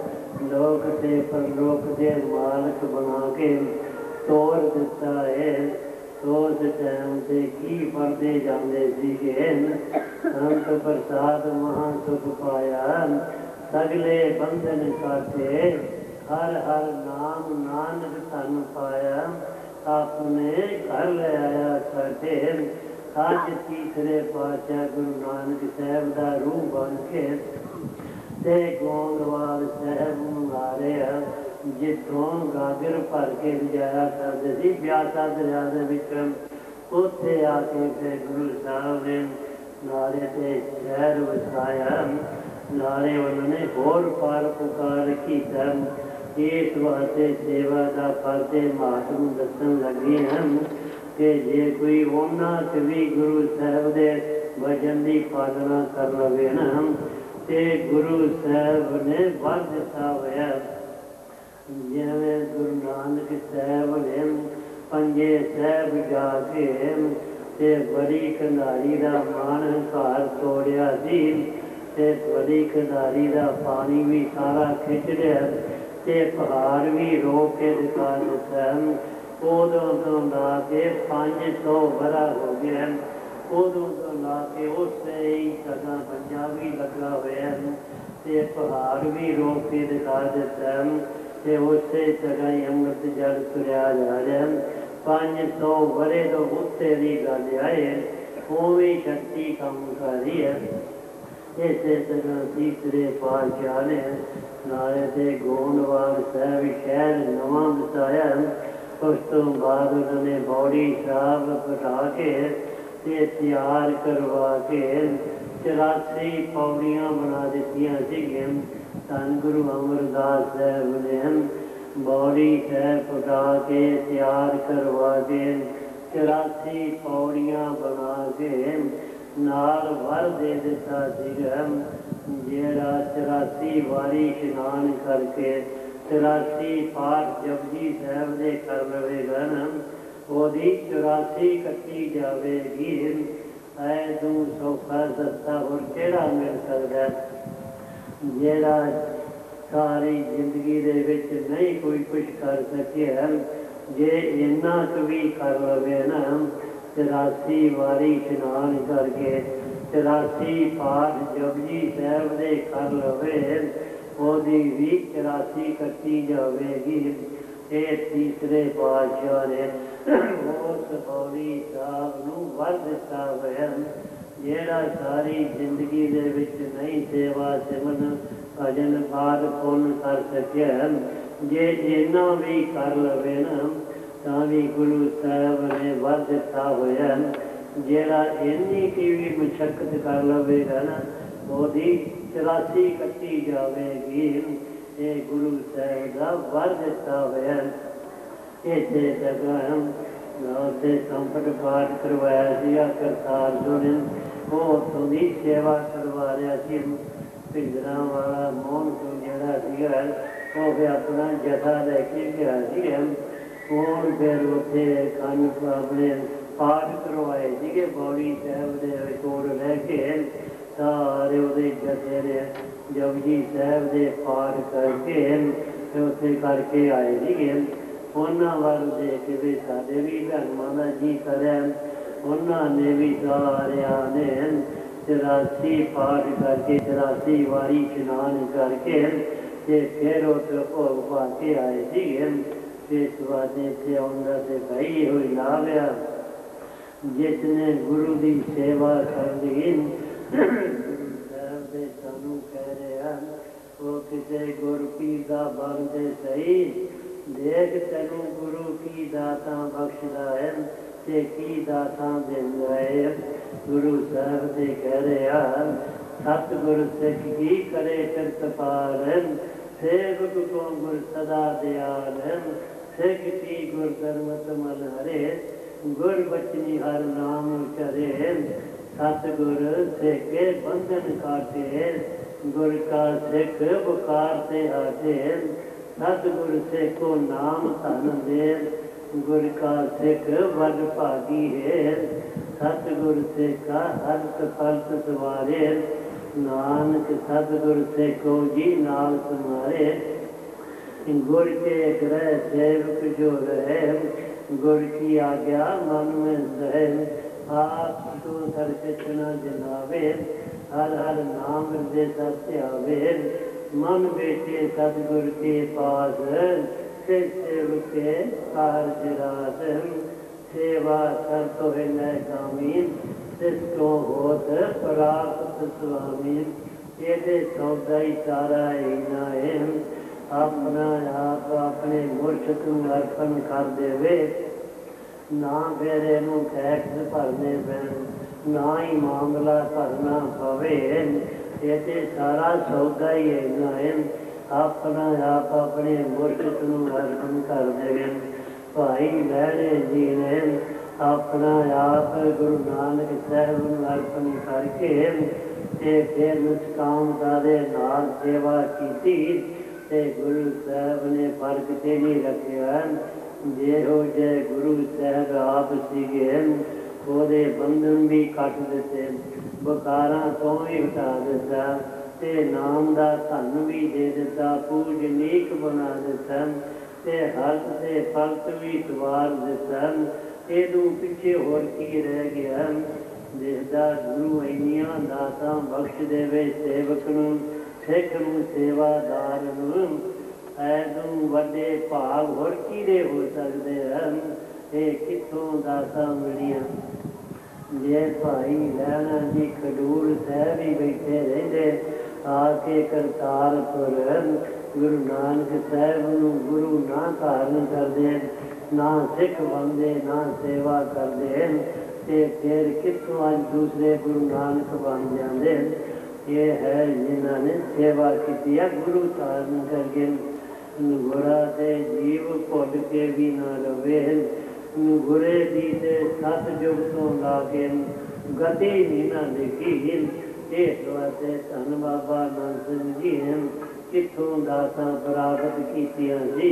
Speaker 2: लोक ते परलोक के मालक बना के तोड़ दिता है तो उस टाइम से की पढ़ते जाते सीगे संत प्रसाद महासुख पाया सगले बंधन काटे हर हर नाम नानक धन पाया आपने घर ले आया साढ़े अज तीसरे पातशाह गुरु नानक साहब का रूह बन के ते गोंदवाल साहब मारिया जितों गागर भर के लिजाया करते थे ब्यासा दरिया के विक्रम उत्थे आके फिर गुरु साहब ने नाले ते शहर वसाया नाले उन्होंने होर पार पुकार किया इस वास्ते सेवा का फल महात्म दसन लगे हैं कि जे कोई उन्होंने भी गुरु साहब के वचन की पालना कर लवे ना तो गुरु साहब ने वर दिता होया जिवें गुरु नानक साहब ने पंजे साहब जाके ते बड़ी कंधारी का मान हंकार तोड़िया सी ते बड़ी कंधारी का पानी भी सारा खिंच लिया ते पहाड़ भी रोक के दिखा दिता उदों तो ला के 500 बरा हो गया उदों तो ला के उस ही जगह पंजाबी लगा हुआ ते पहाड़ भी रोक के दिखा दिता ते उस जगह ही अमृत जल तुरया जा रहा 500 बरे तो उत्ते की गल आए उवी शक्ति कम कर रही है। इस तरह तीसरे पातशाह ने नाले ते गोंदवाल साहब शहर नवा बसाया उस तो बाद उन्होंने बौड़ी साहब पटा के तैयार करवा के 84 पौड़ियाँ बना दित्तियां सीगियां धन गुरु अमरदास साहब ने बौड़ी साहब पटा के तैयार करवा के 84 पौड़ियाँ बना के नाल वर दे दिता सीगा जेड़ा 84 वारी इशनान करके 84 पाठ जपजी साहब दे कर लवेगा ना ओदी 84 कट्टी जावेगी ऐ तू सौखा सस्ता और केड़ा मिल सकदा जेड़ा सारी जिंदगी दे विच नहीं कोई कुछ कर सके जे इन्ना क भी कर लवे ना 84 वारी इशनान करके 84 पाठ जपजी साहब दे कर लवे ओदी भी 84 कट्टी जावेगी। ये तीसरे पातशाह ने उस बौड़ी साहब नूं वर दिता होया जेड़ा सारी जिंदगी दे विच नहीं सेवा सिमरन भजन पाठ पुण्य कर सकिया जे इन्ना भी कर लवे ना तां भी गुरु साहब ने वर दिता होया जेड़ा इन्नी की भी मुशक्कत कर लवेगा ना ओदी 84 कट्टी जावेगी। ये गुरु साहब का वर दिता होया। इसे जगह उत्थे संपट पाठ करवाया सीगा करतार जो ने वो उत्थों की सेवा करवा रहा सी भिंडरां वाला मोहन सिंह जिहड़ा सीगा वो फिर अपना जथा लैके गया सी हूँ फिर उत्थे कंज अपने पाठ करवाए सीगे पौड़ी साहब के कोल रह के सारे ਉਹਦੇ ਜਥੇ ਨੇ ਜਪਜੀ ਸਾਹਿਬ ਦੇ ਪਾਠ ਕਰਕੇ ਤੇ ਉੱਥੇ ਕਰਕੇ ਆਏ ਸੀਗੇ। ਉਹਨਾਂ ਵੱਲ ਦੇਖ ਕੇ ਵੀ ਸਾਡੇ ਵੀ ਧਰਮਾਂ ਦਾ ਜੀ ਕਰਿਆ। ਉਹਨਾਂ ਨੇ ਵੀ ਸਾਰਿਆਂ ਨੇ 84 ਪਾਠ ਕਰਕੇ 84 ਵਾਰੀ ਇਸ਼ਨਾਨ ਕਰਕੇ ਤੇ ਫਿਰ ਉੱਥੇ ਭੋਗ ਪਾ ਕੇ ਆਏ ਸੀਗੇ। ਇਸ ਵਾਦੇ ਤੇ ਆਉਂਦਾ ਤੇ ਭਾਈ ਹੋਈ ਲਾ ਲਿਆ ਜਿਸਨੇ ਗੁਰੂ ਦੀ ਸੇਵਾ ਕਰਨੀ ਗੁਰੂ ਸਾਹਿਬ ਦੇ ਸਾਨੂੰ ਕਹਿ ਰਹੇ ਹਨ ਉਹ ਕਿਸੇ ਗੁਰਪੀਰ ਦਾ ਬਣਦੇ ਸਹੀ ਦੇਖ ਤੈਨੂੰ ਗੁਰੂ ਕੀ ਦਾਤਾਂ ਬਖਸ਼ਦਾ ਹੈ ਤੇ ਕੀ ਦਾਤਾਂ ਦਿੰਦਾ ਹੈ। ਗੁਰੂ ਸਾਹਿਬ ਦੇ ਕਹਿ ਰਹੇ ਹਨ ਸਤਿਗੁਰ ਸਿੱਖ ਕੀ ਕਰੇ ਕਿਰਤਪਾਲ ਸੇਵਕ ਕੋ ਗੁਰ ਸਦਾ ਦਿਆਲ ਸਿੱਖ ਕੀ ਗੁਰ ਧਰਮਤ ਮਨ ਹਰੇ ਗੁਰ ਬਚਨੀ ਹਰ ਨਾਮ ਉਚਰੇ ਸਤਿਗੁਰ ਸਿੱਖੇ ਬੰਧਨ ਕਾਟੇ ਗੁਰ ਕਾ ਸਿੱਖ ਬੁਕਾਰ ਤੇ ਹਾਟੇ ਸਤਿਗੁਰ ਸਿੱਖੋ ਨਾਮ ਧਨ ਦੇ ਗੁਰ ਕਾ ਸਿੱਖ ਵਡ ਭਾਗੀ ਹੈ ਸਤਿਗੁਰ ਸਿੱਖਾ ਹਰਤ ਫਲਤ ਸਵਾਰੇ ਨਾਨਕ ਸਤਿਗੁਰ ਸਿੱਖੋ ਜੀ ਨਾਲ ਤੁਮਾਰੇ गुर के ग्रह सेवक जो रहे गुर की आज्ञा मन में रहे आप तो सर न जनावे हर हर नाम हृदय सत्यावे मन बेटे सतगुर के पास से सेवक के कार्य रास सेवा कर तो है न कामीन सिसको होत प्राप्त स्वामी ये सौदा ही सारा ही ना है अपना आप अपने मुर्शद ਨੂੰ ਅਰਪਣ ਕਰ ਦੇਵੇ ਨਾ ਫਿਰ ਇਹਨੂੰ ਟੈਕਸ ਭਰਨੇ ਪੈਣ ਨਾ ਹੀ ਮਾਮਲਾ ਭਰਨਾ ਪਵੇ ਇਹ ਤੇ ਸਾਰਾ ਸੌਦਾ ਹੀ ਇੰਨਾ ਹੈ ਆਪਣਾ ਆਪ ਆਪਣੇ ਮੁਰਸ਼ਦ ਨੂੰ ਅਰਪਣ ਕਰ ਦੇਵੇ। ਭਾਈ ਲਹਿਣੇ ਜੀ ਨੇ ਆਪਣਾ ਆਪ ਗੁਰੂ ਨਾਨਕ ਸਾਹਿਬ ਨੂੰ ਅਰਪਣ ਕਰਕੇ ਤੇ ਫਿਰ ਨਿਸ਼ਕਾਮਤਾ ਦੇ ਨਾਲ ਸੇਵਾ ਕੀਤੀ ਤੇ ਗੁਰੂ ਸਾਹਿਬ ਨੇ ਫਰਕ ਤੇ ਨਹੀਂ ਰੱਖਿਆ ਜਿਹੋ ਜਿਹੇ ਗੁਰੂ ਸਾਹਿਬ ਆਪ ਸੀਗੇ ਉਹਦੇ ਬੰਧਨ ਵੀ ਕੱਟ ਦਿੱਤੇ ਬੁਖਾਰਾਂ ਤੋਂ ਵੀ ਹਟਾ ਦਿੱਤਾ ਤੇ ਨਾਮ ਦਾ ਧਨ ਵੀ ਦੇ ਦਿੱਤਾ ਪੂਜਨੀਕ ਬਣਾ ਦਿੱਤਾ ਤੇ ਹਰਤ ਤੇ ਫਲਤ ਵੀ ਸਵਾਰ ਦਿੱਤਾ ਇਹਨੂੰ ਪਿੱਛੇ ਹੋਰ ਕੀ ਰਹਿ ਗਿਆ ਜਿਸਦਾ ਗੁਰੂ ਇੰਨੀਆਂ ਦਾਤਾਂ ਬਖਸ਼ ਦੇਵੇ ਸੇਵਕ ਨੂੰ ਸਿੱਖ ਨੂੰ ਸੇਵਾਦਾਰ ਨੂੰ ਐਦੋਂ ਵੱਡੇ ਭਾਗ ਹੋਰ ਕਿਹਦੇ ਹੋ ਸਕਦੇ ਹਨ ਇਹ ਕਿੱਥੋਂ ਦਾਤਾਂ ਮਿਲੀਆਂ। ਜੇ ਭਾਈ ਲਹਿਣਾ ਜੀ ਖਡੂਰ ਸਾਹਿਬ ਹੀ ਬੈਠੇ ਰਹਿੰਦੇ ਆ ਕੇ ਕਰਤਾਰਪੁਰ ਗੁਰੂ ਨਾਨਕ ਸਾਹਿਬ ਨੂੰ ਗੁਰੂ ਨਾ ਧਾਰਨ ਕਰਦੇ ਨਾ ਸਿੱਖ ਬਣਦੇ ਨਾ ਸੇਵਾ ਕਰਦੇ ਤੇ ਫਿਰ ਕਿੱਥੋਂ ਅੱਜ ਦੂਸਰੇ ਗੁਰੂ ਨਾਨਕ ਬਣ ਜਾਂਦੇ। ये है जिन्होंने सेवा की गुरु धारण करके गुरा से जीव भुल के भी ना रवे गुरे दी से सत युग तो ला के गति भी ना देखी इस वास्ते धन बाबा नानक सिंह जी ने कितों दासा प्राप्त कीतियां सी।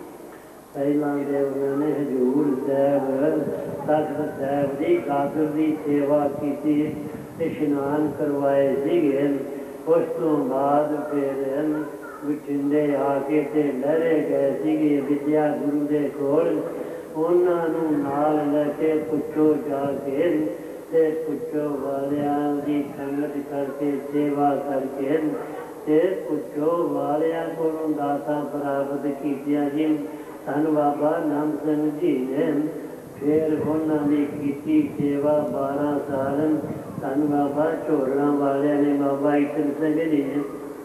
Speaker 2: पहला दे उन्होंने हजूर साहब तख्त साहब की कादर की सेवा की इशनान करवाए सीगे उस तो बाद फिर बठिंडे आके ते लहरे गए सीगे विद्या गुरु दे कोल उन्होंने नाल लैके पुछो जाके ते पुछो वालियां दी संगत करके सेवा करके ते पुछो वालियां कोलों दाता प्राप्त कीतियां जी। धन बाबा नानक सिंह जी ने फिर उन्होंने की सेवा 12 साल धन बाबा ਝੋਲਾਂ वाले ने बाबा ईश्वर सिंह जी ने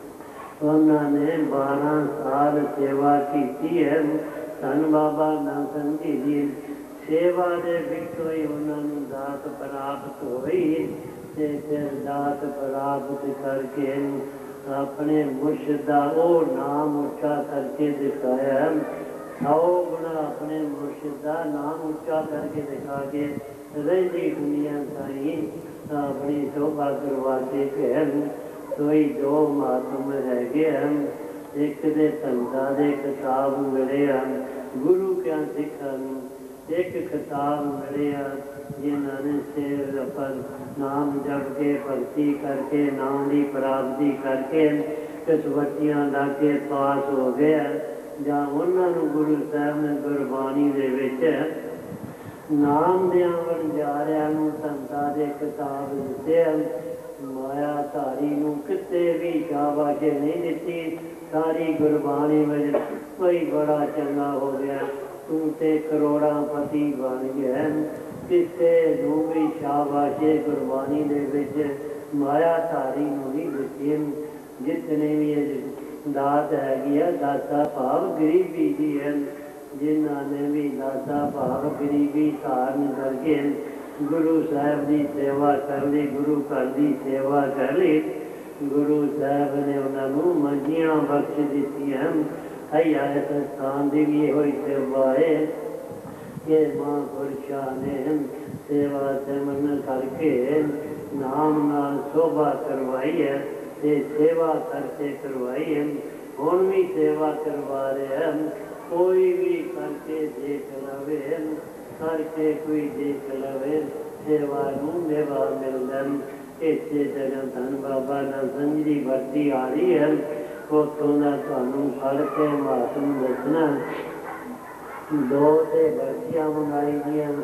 Speaker 2: उन्होंने 12 साल सेवा की है। धन बाबा नानक सिंह जी सेवा के विचों ही उन्होंने दात प्राप्त हुई ते फिर दात प्राप्त करके अपने मुर्शद का वो नाम उच्चा करके दिखाया 100 गुना अपने मुर्शद का नाम उच्चा करके दिखा के रही दुनिया साई अपनी शोभा करवाते हैं। कोई 2 महात्म है एक दे संता दे किताब मिले हैं गुरु क्या सिखा एक किताब मिले जिन्होंने सेव अपन नाम जप के भक्ति करके नाम की प्राप्ति करके कसवटियां ला के पास हो गया ਜਾਂ ਉਹਨਾਂ ਨੂੰ ਗੁਰੂ ਸਾਹਿਬ ਨੇ ਗੁਰਬਾਣੀ ਦੇ ਵਿੱਚ ਨਾਮ ਦਿਆਂ ਵਣਜਾਰਿਆਂ ਨੂੰ ਸੰਤਾਂ ਦੇ ਕਿਤਾਬ ਦਿੱਤੇ ਮਾਇਆ ਧਾਰੀ ਨੂੰ ਕਿਤੇ ਵੀ ਸ਼ਾਬਾਸ਼ ਨਹੀਂ ਦਿੱਤੀ ਸਾਰੀ ਗੁਰਬਾਣੀ ਵਿੱਚ ਕੋਈ ਬੜਾ ਚੰਗਾ ਹੋ ਗਿਆ ਤੂੰ ਤੇ ਕਰੋੜਾਂ ਪਤੀ ਬਣ ਗਿਆ ਕਿਸੇ ਨੂੰ ਵੀ ਸ਼ਾਬਾਸ਼ ਗੁਰਬਾਣੀ ਦੇ ਵਿੱਚ ਮਾਇਆ ਧਾਰੀ ਨੂੰ ਨਹੀਂ ਦਿੱਤੀ ਜਿਤਨੇ ਵੀ ਦਾਤ ਹੈਗੀ ਆ ਦਾਤਾ ਭਾਵ ਗਰੀਬੀ ਦੀ ਹੈ ਜਿਨ੍ਹਾਂ ਨੇ ਵੀ ਦਾਤਾ ਭਾਵ ਗਰੀਬੀ ਧਾਰਨ ਕਰਕੇ ਗੁਰੂ ਸਾਹਿਬ ਦੀ ਸੇਵਾ ਕਰ ਲਈ ਗੁਰੂ ਘਰ ਦੀ ਸੇਵਾ ਕਰ ਲਈ ਗੁਰੂ ਸਾਹਿਬ ਨੇ ਉਹਨਾਂ ਨੂੰ ਮੰਜੀਆਂ ਬਖਸ਼ ਦਿੱਤੀਆਂ ਆਇਆ ਇਸ ਸਥਾਨ ਦੀ ਵੀ ਇਹੋ ਹੀ ਸੇਵਾ ਹੈ ਕਿ ਮਹਾਂਪੁਰਸ਼ਾਂ ਨੇ ਸੇਵਾ ਸਿਮਰਨ ਕਰਕੇ ਨਾਮ ਨਾਲ ਸ਼ੋਭਾ ਕਰਵਾਈ ਹੈ ਤੇ ਸੇਵਾ ਕਰਕੇ ਕਰਵਾਈ ਹੈ ਹੁਣ ਵੀ ਸੇਵਾ ਕਰਵਾ ਰਹੇ ਹਨ ਕੋਈ ਵੀ ਕਰਕੇ ਦੇਖ ਲਵੇ ਕਰਕੇ ਕੋਈ ਦੇਖ ਲਵੇ ਸੇਵਾ ਨੂੰ ਮੇਵਾ ਮਿਲਦਾ ਇਸੇ ਜਗ੍ਹਾ ਧੰਨ ਬਾਬਾ ਨਾਨਕ ਜੀ ਦੀ ਵਰਤੀ ਆ ਰਹੀ ਹੈ ਉੱਥੋਂ ਦਾ ਤੁਹਾਨੂੰ ਫੜ ਕੇ ਮਾਤਮ ਦੱਸਣਾ ਦੋ ਤੇ ਵਰਤੀਆਂ ਮਨਾਈ ਦੀਆਂ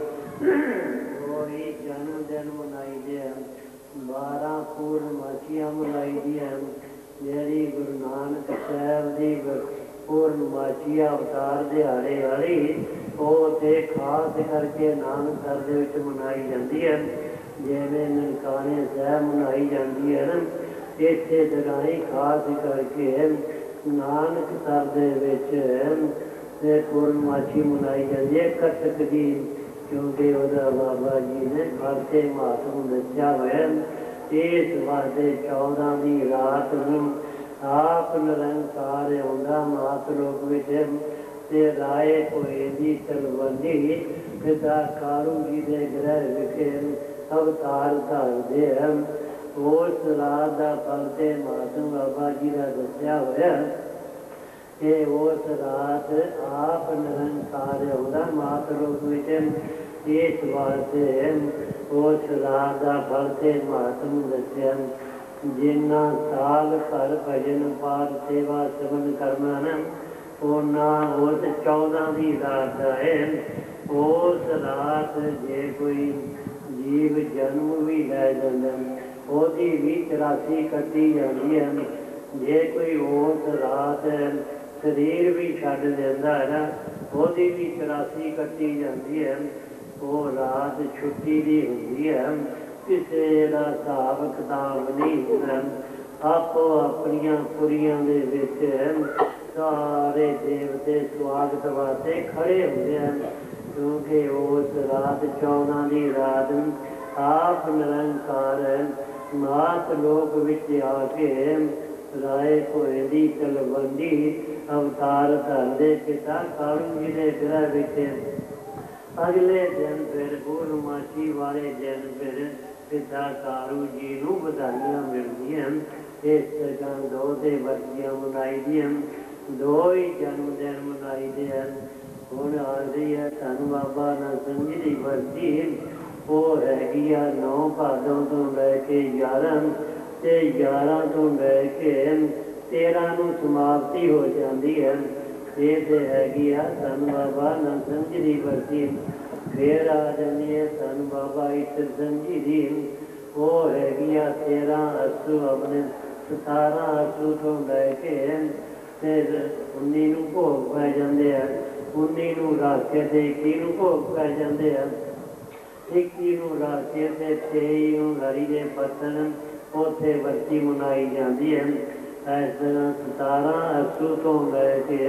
Speaker 2: ਦੋ ਹੀ ਜਨਮ ਦਿਨ ਮਨਾਈ ਦੇ 12 ਪੂਰਨਮਾਸ਼ੀਆਂ ਮਨਾਈ ਦੀਆਂ ਜਿਹੜੀ ਗੁਰੂ ਨਾਨਕ ਸਾਹਿਬ ਦੀ ਪੂਰਨਮਾਸ਼ੀ ਅਵਤਾਰ ਦਿਹਾੜੇ ਵਾਲੀ ਉਹ ਤੇ ਖਾਸ ਕਰਕੇ ਨਾਨਕਸਰ ਦੇ ਵਿੱਚ ਮਨਾਈ ਜਾਂਦੀ ਹੈ ਜਿਵੇਂ ਨਨਕਾਣੇ ਸਾਹਿਬ ਮਨਾਈ ਜਾਂਦੀ ਹੈ ਨਾ ਇੱਥੇ ਜਗ੍ਹਾ ਹੀ ਖਾਸ ਕਰਕੇ ਨਾਨਕਸਰ ਦੇ ਵਿੱਚ ਤੇ ਪੂਰਨਮਾਸ਼ੀ ਮਨਾਈ ਜਾਂਦੀ ਹੈ ਕੱਤਕ ਦੀ ਕਿਉਂਕਿ ਉਹਦਾ ਬਾਬਾ ਜੀ ਨੇ ਖਾਸੇ ਮਹਾਤਮ ਦੱਸਿਆ ਹੋਇਆ ਇਸ ਵਾਸਤੇ 14 ਦੀ ਰਾਤ ਨੂੰ ਆਪ ਨਿਰੰਕਾਰ ਆਉਂਦਾ ਮਾਤਲੋਕ ਵਿੱਚ ਤੇ ਰਾਏ ਹੋਏ ਦੀ ਤਲਵੰਡੀ ਪਿਤਾ ਕਾਰੂ ਜੀ ਦੇ ਗ੍ਰਹਿ ਵਿਖੇ ਅਵਤਾਰ ਧਾਰਦੇ ਹਨ ਉਸ ਰਾਤ ਦਾ ਫਲ ਤੇ ਮਾਤਮ ਬਾਬਾ ਜੀ ਦਾ ਦੱਸਿਆ ਹੋਇਆ ਕਿ ਉਸ ਰਾਤ ਆਪ ਨਿਰੰਕਾਰ ਆਉਂਦਾ ਮਾਤਲੋਕ ਵਿੱਚ ਇਸ ਵਾਸਤੇ ਉਸ ਰਾਤ ਦਾ ਫਲ ਤੇ ਮਾਤਮ ਦੱਸਿਆ ਜਿੰਨਾ ਸਾਲ ਭਰ ਭਜਨ ਪਾਠ ਸੇਵਾ ਸਿਮਰਨ ਕਰਨਾ ਨਾ ਉਹਨਾਂ ਉਸ 14 ਦੀ ਰਾਤ ਦਾ ਹੈ ਉਸ ਰਾਤ ਜੇ ਕੋਈ ਜੀਵ ਜਨਮ ਵੀ ਲੈ ਜਾਂਦਾ ਉਹਦੀ ਵੀ 84 ਕੱਟੀ ਜਾਂਦੀ ਹੈ ਜੇ ਕੋਈ ਉਸ ਰਾਤ ਸਰੀਰ ਵੀ ਛੱਡ ਦਿੰਦਾ ਹੈ ਨਾ ਉਹਦੀ ਵੀ 84 ਕੱਟੀ ਜਾਂਦੀ ਹੈ ਉਹ ਰਾਤ ਛੁੱਟੀ ਦੀ ਹੁੰਦੀ ਹੈ ਕਿਸੇ ਦਾ ਹਿਸਾਬ ਕਿਤਾਬ ਨਹੀਂ ਹੁੰਦਾ ਆਪੋ ਆਪਣੀਆਂ ਪੁਰੀਆਂ ਦੇ ਵਿੱਚ ਸਾਰੇ ਦੇਵਤੇ ਸਵਾਗਤ ਵਾਸਤੇ ਖੜੇ ਹੁੰਦੇ ਹਨ ਕਿਉਂਕਿ ਉਸ ਰਾਤ 14 ਦੀ ਰਾਤ ਆਪ ਨਿਰੰਕਾਰ ਮਾਤ ਲੋਕ ਵਿੱਚ ਆ ਕੇ ਰਾਏ ਭੋਏ ਦੀ ਤਲਵੰਡੀ ਅਵਤਾਰ ਧਾਰਦੇ ਪਿਤਾ ਕਾਰੂ ਜੀ ਦੇ ਗ੍ਰਹਿ ਵਿੱਚ ਅਗਲੇ ਦਿਨ ਫਿਰ ਪੂਰਨਮਾਸ਼ੀ ਵਾਲੇ ਦਿਨ ਫਿਰ ਪਿਤਾ ਕਾਰੂ ਜੀ ਨੂੰ ਵਧਾਈਆਂ ਮਿਲਦੀਆਂ ਇਸ ਤਰ੍ਹਾਂ ਦੋ ਦੇ ਵਰਤੀਆਂ ਮਨਾਈ ਦੀਆਂ ਦੋ ਹੀ ਜਨਮ ਦਿਨ ਮਨਾਈ ਦੇ ਹਨ ਹੁਣ ਆ ਰਹੀ ਹੈ ਧੰਨ ਬਾਬਾ ਨਾਨਕ ਜੀ ਦੀ ਵਰਤੀ ਉਹ ਹੈਗੀ ਆ 9 ਭਾਦੋਂ ਤੋਂ ਲੈ ਕੇ 11 ਤੇ 11 ਤੋਂ ਲੈ ਕੇ 13 ਨੂੰ ਸਮਾਪਤੀ ਹੋ ਜਾਂਦੀ ਹੈ ਇਹ ਤੇ ਹੈਗੀ ਆ ਧੰਨ ਬਾਬਾ ਨਾਨਕ ਜੀ ਦੀ ਵਰਤੀ ਫਿਰ ਆ ਜਾਂਦੀ ਹੈ ਧੰਨ ਬਾਬਾ ਈਸ਼ਰ ਸਿੰਘ ਜੀ ਦੀ ਉਹ ਹੈਗੀ ਆ 13 ਅਸੂ ਆਪਣੇ 17 ਅਸੂ ਤੋਂ ਲੈ ਕੇ ਤੇ 19 ਨੂੰ ਭੋਗ ਪੈ ਜਾਂਦੇ ਆ 19 ਨੂੰ ਰੱਖ ਕੇ ਤੇ 21 ਨੂੰ ਭੋਗ ਪੈ ਜਾਂਦੇ ਆ 21 ਨੂੰ ਰੱਖ ਕੇ ਤੇ 23 ਨੂੰ ਹਰੀ ਦੇ ਪਤਨ ਉੱਥੇ ਵਰਤੀ ਮਨਾਈ ਜਾਂਦੀ ਹੈ ਇਸ ਤਰ੍ਹਾਂ 17 ਅਸੂ ਤੋਂ ਲੈ ਕੇ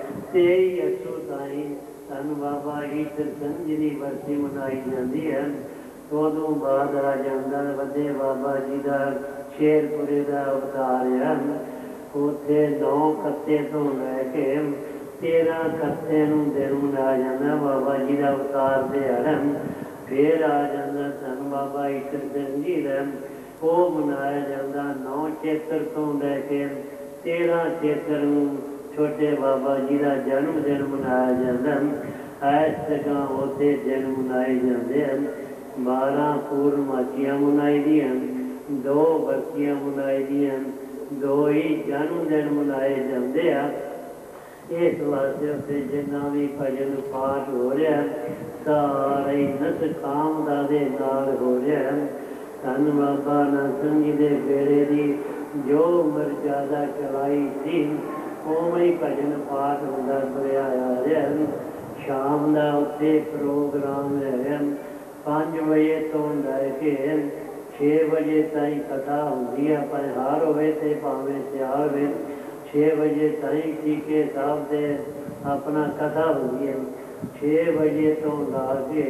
Speaker 2: 23 ਅਸੂ ਤਾਈਂ ਧੰਨ ਬਾਬਾ ਈਸ਼ਰ ਸਿੰਘ ਜੀ ਦੀ ਵਰਤੀ ਮਨਾਈ ਜਾਂਦੀ ਹੈ ਉਦੋਂ ਬਾਅਦ ਆ ਜਾਂਦਾ ਵੱਡੇ ਬਾਬਾ ਜੀ ਦਾ ਸ਼ੇਰਪੁਰੇ ਦਾ ਅਵਤਾਰ ਹੈ ਉੱਥੇ 9 ਕੱਤੇ ਤੋਂ ਲੈ ਕੇ 13 ਕੱਤੇ ਨੂੰ ਦਿਨ ਮਨਾਇਆ ਜਾਂਦਾ ਬਾਬਾ ਜੀ ਦਾ ਅਵਤਾਰ ਦਿਹਾੜਾ ਫਿਰ ਆ ਜਾਂਦਾ ਧੰਨ ਬਾਬਾ ਈਸ਼ਰ ਸਿੰਘ ਜੀ ਦਾ ਉਹ ਮਨਾਇਆ ਜਾਂਦਾ 9 ਚੇਤਰ ਤੋਂ ਲੈ ਕੇ 13 ਚੇਤਰ ਨੂੰ ਛੋਟੇ ਬਾਬਾ ਜੀ ਦਾ ਜਨਮ ਦਿਨ ਮਨਾਇਆ ਜਾਂਦਾ ਇਸ ਜਗ੍ਹਾ ਉੱਥੇ ਦਿਨ ਮਨਾਏ ਜਾਂਦੇ ਹਨ 12 पूर्णमाचियां मनाई दियां, 2 बरसियां मनाई दियां, 2 ही जन्म दिन मनाए जाते हैं। इस वास्ते उत्ते जिन्ना भी भजन पाठ हो रहा सारे नस कामदा दे नाल हो रहा। धन बाबा नानक सिंह जी दे बेड़े दी जो मर्यादा चलाई थी उवें ही भजन पाठ होंदा तुरिया आ रहा। शाम का उत्ते प्रोग्राम है 5 बजे तो लैके 6 बजे ताईं कथा होंदी है। भावें हार होवे ते भावें सियाल होवे 6 बजे ताईं टीके साहब दे अपना कथा होंदी है। 6 बजे तो ला के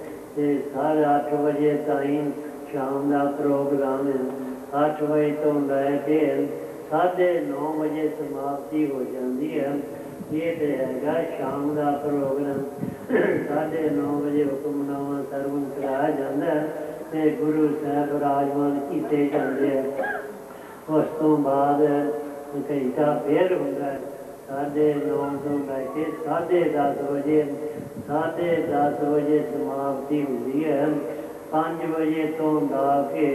Speaker 2: 8:30 बजे ताईं शाम का प्रोग्राम है। 8 बजे तो लैके 9:30 बजे समाप्ति हो जाती है। ये तो है शाम का प्रोग्राम। 9:30 बजे हुक्मनामा सरवण कराया जाता है ते गुरु साहब विराजमान किए जाते हैं। उस तो बाद घंटा फिर होंगे 9:30 तो लैके 10:30 बजे 10:30 बजे समाप्ति होती है। 5 बजे तो ला के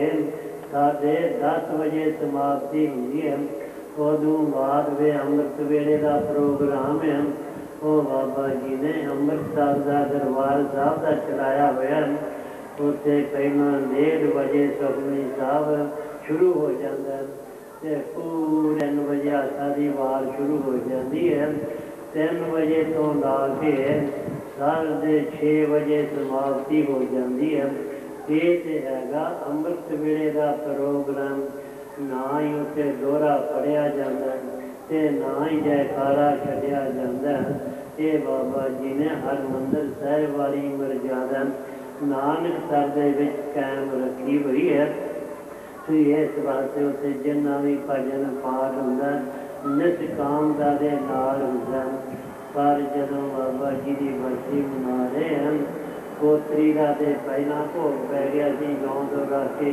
Speaker 2: 10:30 बजे समाप्ति होती है। उदों बाद वे अमृत वेले का प्रोग्राम है। वो बाबा जी ने अमृतसर का दरबार साहब का चलाया हुआ। उत्थे पहला 1:30 बजे सुखमनी साहब शुरू हो जाता है ते पूरे 3 बजे आशा की वार शुरू हो जाती है। 3 बजे तो ला के 6:30 बजे समाप्ति हो जाती है। ये तो है अमृत वेले का प्रोग्राम। ना ही उत्ते दोहरा पढ़िया जाता ते ना ही जयकारा छड्डिया जाता। ये बाबा जी ने हरमंदिर साहिब वाली मर्यादा नानक सर दे विच कायम रखी हुई है। तो इस वास्ते उत्ते जिन्ना भी भजन पाठ होंदा निष्कामता दे नाल होंदा। पर जदों बाबा जी की बरसी मना रहे हैं पोतरी का तो पहला भोग पै गया सी 9 तो रख के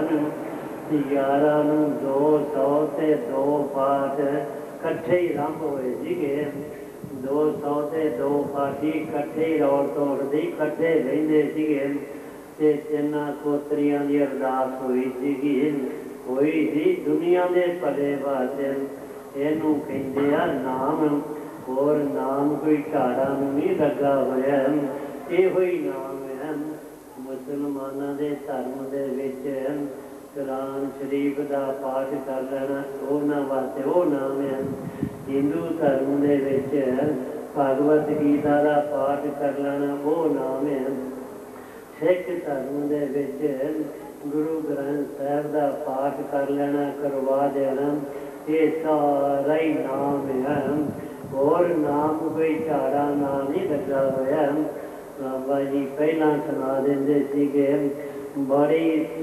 Speaker 2: 11 नूं 200 ते 2 पाठ कट्ठे ही आरंभ होए सीगे। 200 ते 2 पाठी कट्ठे ही रौल तोड़ते कट्ठे रहिंदे सीगे ते 3 पोतरियां की अरदास हुई सीगी। होई सी दुनिया के भले वास्ते। इनू कहंदे आ नाम। और नाम कोई झाड़ा नहीं लगा होया इहो ही नाम है। मुसलमाना के धर्म दे विच कुरान शरीफ का पाठ कर लेना उन्हां वास्ते वो नाम है। हिंदू धर्म दे विच भगवत गीता का पाठ कर लेना वो नाम है। सिख धर्म दे विच गुरु ग्रंथ साहिब का पाठ कर लेना करवा देना ये सारा ही नाम है। और नाम कोई झाड़ा नाम नहीं लगा होया। बाबा जी पहला सुना देंदे सीगे बड़ी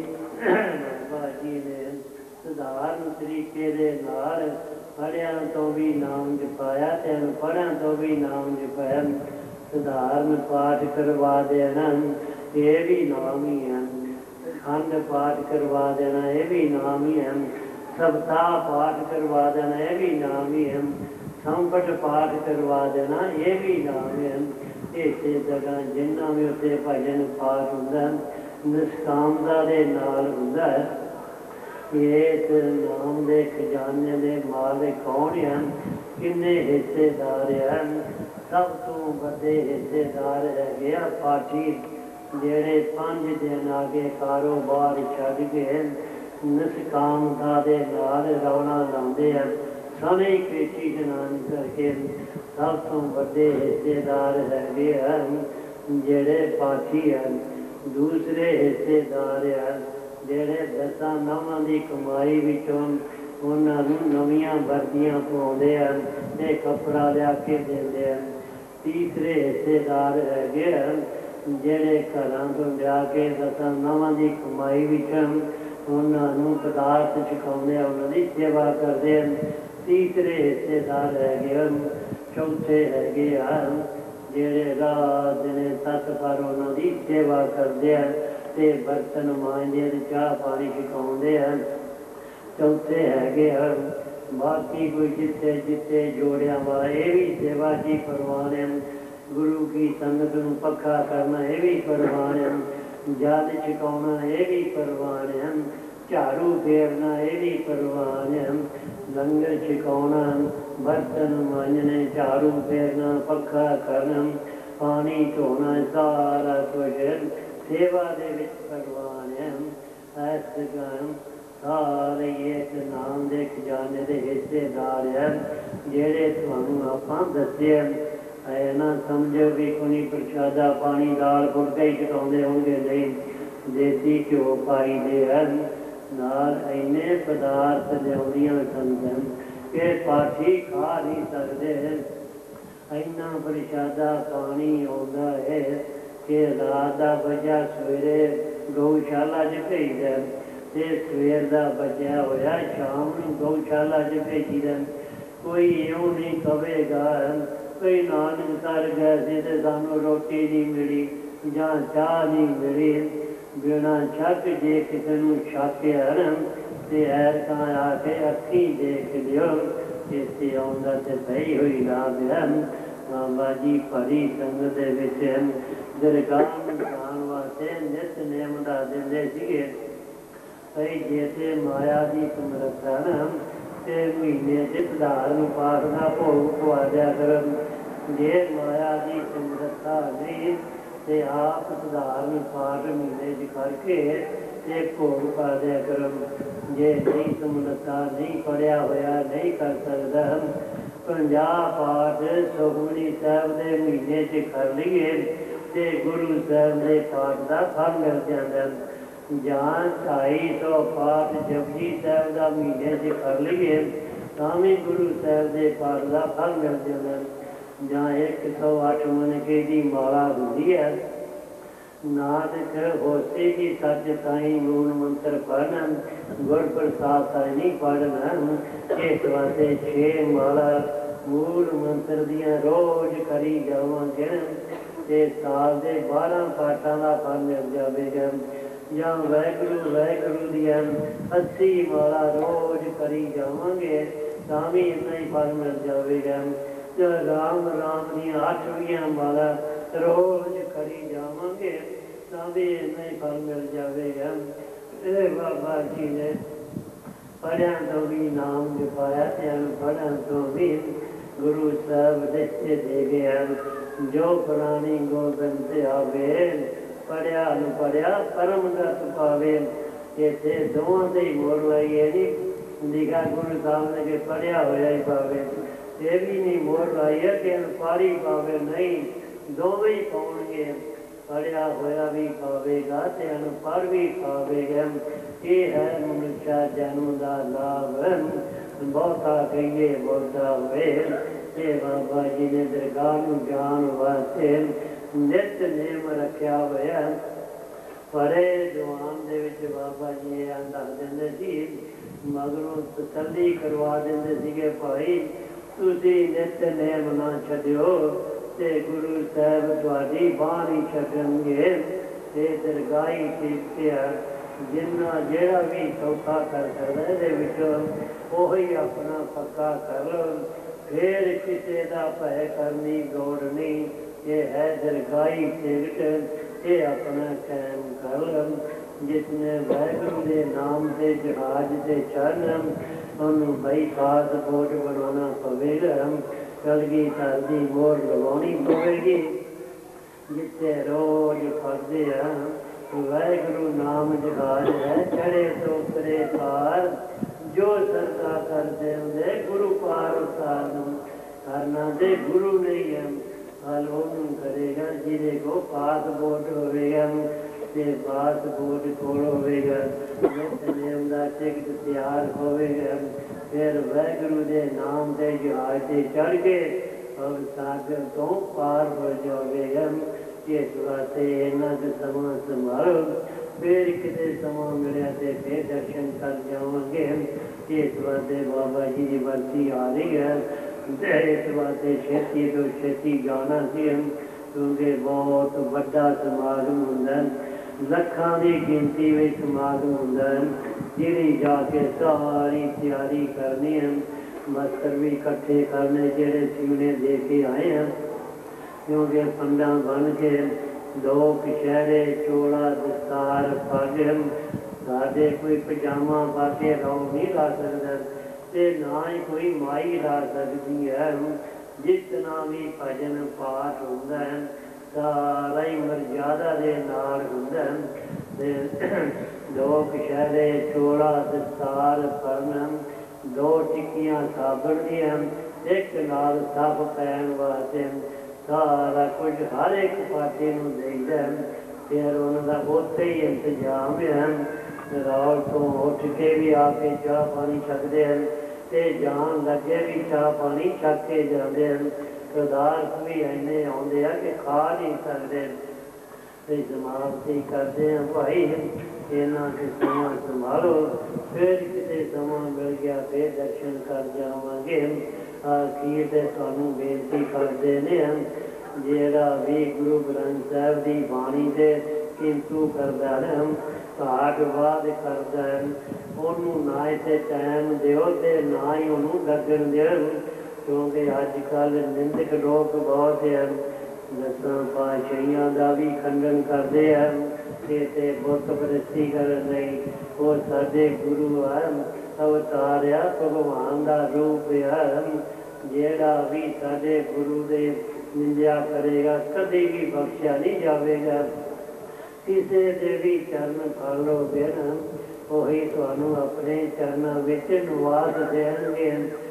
Speaker 2: बाबा जी ने सधारण तरीके दे नाल पढ़िया तो भी नाम जपाया ते अनपढ़िया तो भी नाम जपाया। सधारण पाठ करवा देना ये भी नाम ही है। खंड पाठ करवा देना ये भी नाम ही है। सप्ताह पाठ करवा देना ये भी नाम ही है। संकट पाठ करवा देना ये भी नाम है। इस जगह जिन्ना भी उत्ते भजन पाठ होंदा निष्कामता दे नाल होंदा। इस नाम दे खजाने दे मालिक कौन है किन्ने हिस्सेदार हैं। सब तो बड़े हिस्सेदार है पाठी जेड़े 5 दिन आगे कारोबार छड्ड के निष्कामता दे नाल रौला लाउंदे हैं। सारे पेटी स्नान करके सब तो बड़े हिस्सेदार है जेड़े पाठी हैं। दूसरे हिस्सेदार हैं जेड़े 10 नवां की कमाई विचों उन्होंने नवियां वर्दियां पाउंदे हैं ते कपड़ा लिया के देंदे हैं। तीसरे हिस्सेदार है जेड़े घरां तो लिया के 10 नवां की कमाई विचों उन्होंने पदार्थ छकाउंदे उन्होंने सेवा करते हैं। तीसरे हिस्सेदार है चौथे है जेड़े रात दिन तक पर उन्होंने सेवा करते हैं ते बर्तन मांजते चाह पानी छकाउंदे हैं। चौथे है बाकी कोई जिते जिते जोड़िया वाला ये भी सेवा की परवान है। गुरु की संगत में पक्का करना ये भी परवान है। जल छकाउणा ये भी परवान है, झाड़ू फेरना ये भी परवान है, लंगर छकाउणा बर्तन मांजने झाड़ू फेरना पक्खा करना पानी धोना सारा कुछ सेवा दे विच परवान है। इस कारण सारे एक नाम दे खजाने दे हिस्सेदार है जेड़े तुहानू आपां दस्से ऐ ना समझो भी कोई प्रशादा पानी दाल फुलका ही चकाउंदे होंगे, नहीं देसी घ्यो पाई दे हन नाल इन्ने पदार्थ लिआउंदियां संगत कि पाठी खा नहीं सकदे। इन्ना प्रशादा पानी आउंदा है कि रात दा बजा सवेरे गौशाला च भेजदा ते सवेर दा बचा होया शाम नूं गौशाला च भेजीदा। कोई इउं नहीं कवेगा कोई नानक सर गए सी ते सानू रोटी नहीं मिली जां चाह नहीं मिली। बिना शक जे किसी नूं शक है ते ऐरकां आके अखीं देख लियो इत्थे आउंदा ते सही होई लाभ है। बाबा जी भरी संगत दे विच दरगाह नूं जाण वास्ते नित नेम दा दिंदे सीगे। कई जैसे माया की समर्था ते महीने से सधारण पाठ का भोग पवा दिया कर। जे माया की समर्था नहीं ते आप सधारण पाठ महीने च करके ते भोग पा दिया कर। जे नहीं समर्था नहीं पढ़िया होया नहीं कर सकता 50 पाठ सुखमनी साहब के महीने च कर लीए ते गुरु साहब के पाठ का फल मिल जाता। जां 250 पाठ जपजी साहब का महीने से कर लीए भी गुरु साहब के पाठ का फल मिल जाता। जां 108 मनके की माला होती है नानक होसे की सच ताई मूल मंत्र पढ़ना गुर प्रसाद ताई नहीं पढ़ना। इस वास्ते 6 माला मूल मंत्र दियां रोज करी जावांगे ते साल दे 12 पाठां दा फल मिल जावेगा। या वाहगुरु वाहगुरु दियां 80 माला रोज करी जावांगे तां भी इन्ना ही फल मिल जावेगा। जो राम राम दियां 8 माला रोज करी जावांगे तां भी इन्ना ही फल मिल जावेगा। बाबा जी ने पढ़िया तो भी नाम जपाया ते अनपढ़िया तो भी गुरु साहब दस्ते दे गए। जो पुरानी गोबंद से आवे पढ़िया अनपढ़िया परम रस पावे। इतने दोवां से ही मोड़ लाइए नहीं लिखा गुरु साहब ने कि पढ़िया होया ही पावे। ये भी नहीं मोड़ लाइए कि अनपढ़ी पावे, नहीं दोवें ही पाउणगे। पढ़िया होया भी पावेगा ते अनपढ़ भी पावेगा। ये है मनुष्य जन्म का लाभ। बहुता कहिए बहुता हुए। ये बाबा जी ने दरगाह नूं जाण वास्ते नित नेम रखा होया। परे जवान दे विच बाबा जी दस दिंदे सी मगरों तसल्ली करवा दिंदे सीगे भाई तुसीं नित नेम ना छड्डियो ते गुरु साहब तुहाडी बांह नहीं छड्डणगे। ते दरगाही कीर्तिया जिन्ना जेड़ा भी सौखा कर सकदा इहदे विचों ओही अपना पक्का कर लो। फिर किसी का भय करनी दौड़ नहीं। ये है दरगाही टिकट ये अपना कायम कर लो। जिसने वाहगुरु के नाम से जहाज से चढ़ना उन्होंने बई पासपोर्ट बनाना पवेगा। कलगी ताजी मोर लगानी पवेगी। जिथे रोज पढ़ते हैं वाहगुरु नाम जहाज है चढ़े तो उतरे पार। जो सरदा कर दे गुरु पार उतार करना दे गुरु नहीं है हल करेगा जिले को पासपोर्ट होगा ते पासपोर्ट कोल होगा नियम का टिकट तैयार होगा। फिर वाहगुरु के नाम से जहाज से चढ़ के और सागर तो पार हो जाएगा। इस वास्ते इन्ना क समा संभालो फिर कितने समा मिले तो फिर दर्शन कर जाओगे। इस वास्ते बाबा जी की बरसी आ रही है। इस वास्ते छेती तो छेती जाना सी क्योंकि बहुत बड़ा समागम होंदा लखां की गिनती में समागम होंदा जिहड़ी जाके सारी तैयारी करनी है। मस्तर भी इकट्ठे करने जेड़े सीने दे के आए हैं क्योंकि पंडा बन के दो कशहरे चोला दस्तार पग साडे कोई पजामा पा के रौ नहीं ला सकता ते ना ही कोई माई ला सकती है। जितना भी भजन पाठ हुंदा है सारा ही मर्यादा दे नाल हुंदा है। दो कशहरे चोला दस्तार परन दो टिक्कियां साबण दियां एक नाल सफ पैन वास्ते सारा कुछ हर एक पासे नूं देईदा फिर उन्हां दा उत्थे ही इंतजाम है। रात तो उठ के भी आके चाह पानी छकते हैं ते जान लगे भी चाह पानी छक के जाते हैं। पदार्थ भी इन्ने आउंदे आ कि खा नहीं सकते ते समाप्ति करते हैं भाई इन्हां के समा संभालो फिर किते समा मिल गया फिर दर्शन कर जावांगे। आखिर ते तुहानूं बेनती करदे ने जेड़ा भी गुरु ग्रंथ साहिब दी बाणी ते किंतु करदा है घाट वाद करदा है ओनू ना ते टाइम दिओ ते ना ही ओनू लगन दिओ क्योंकि अजकल निंदक लोग बहुत हैं। दसां पातशाहियां दा भी खंडन करदे हैं ते बुत परस्ती करन लई वो साडे गुरु है अवतारिया भगवान दा रूप है। जेड़ा भी साडे गुरु दे निंदा करेगा कभी भी बख्शिया नहीं जाएगा। किसी दे भी चरण फड़ लोगे ना वही तुहानूं अपने चरणों विच निवास देणगे।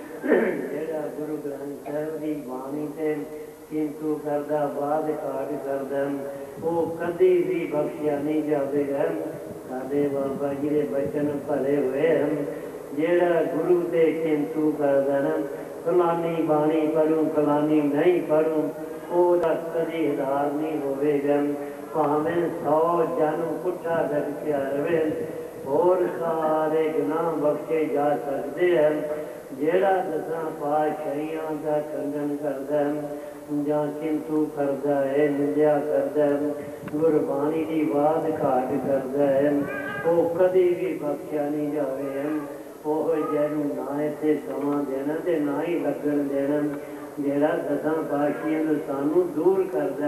Speaker 2: जेड़ा गुरु ग्रंथ साहिब की बाणी ते किंतु करदा बाद घाट करदा वो कभी भी बख्शिया नहीं जाएगा। साडे बाबा जी दे बचन भरे हुए हैं जेड़ा गुरु ते किंतु करदा ना फलानी बाणी पढ़ूं फलानी नहीं पढ़ूं ओदा कदी हिदार नहीं होवेगा। भावें 100 जन्म पुट्ठा लटकिया रहे और सारे गुनाह बख्शे जा सकते हैं। जेड़ा दसां पातशाहियां का खंडन करदा जां किंतु करदा है निंदा करदा गुरबाणी की बात घाट करदा है वो कभी भी बख्शिया नहीं जावे। ਉਹ ਜਿਹਨੂੰ ਨਾ ਇੱਥੇ ਸਮਾਂ ਦੇਣਾ ਤੇ ਨਾ ਹੀ ਲੱਗਣ ਦੇਣਾ ਜਿਹੜਾ ਦਸਾਂ ਪਾਤਸ਼ਾਹੀਆਂ ਨੂੰ ਸਾਨੂੰ ਦੂਰ ਕਰਦਾ।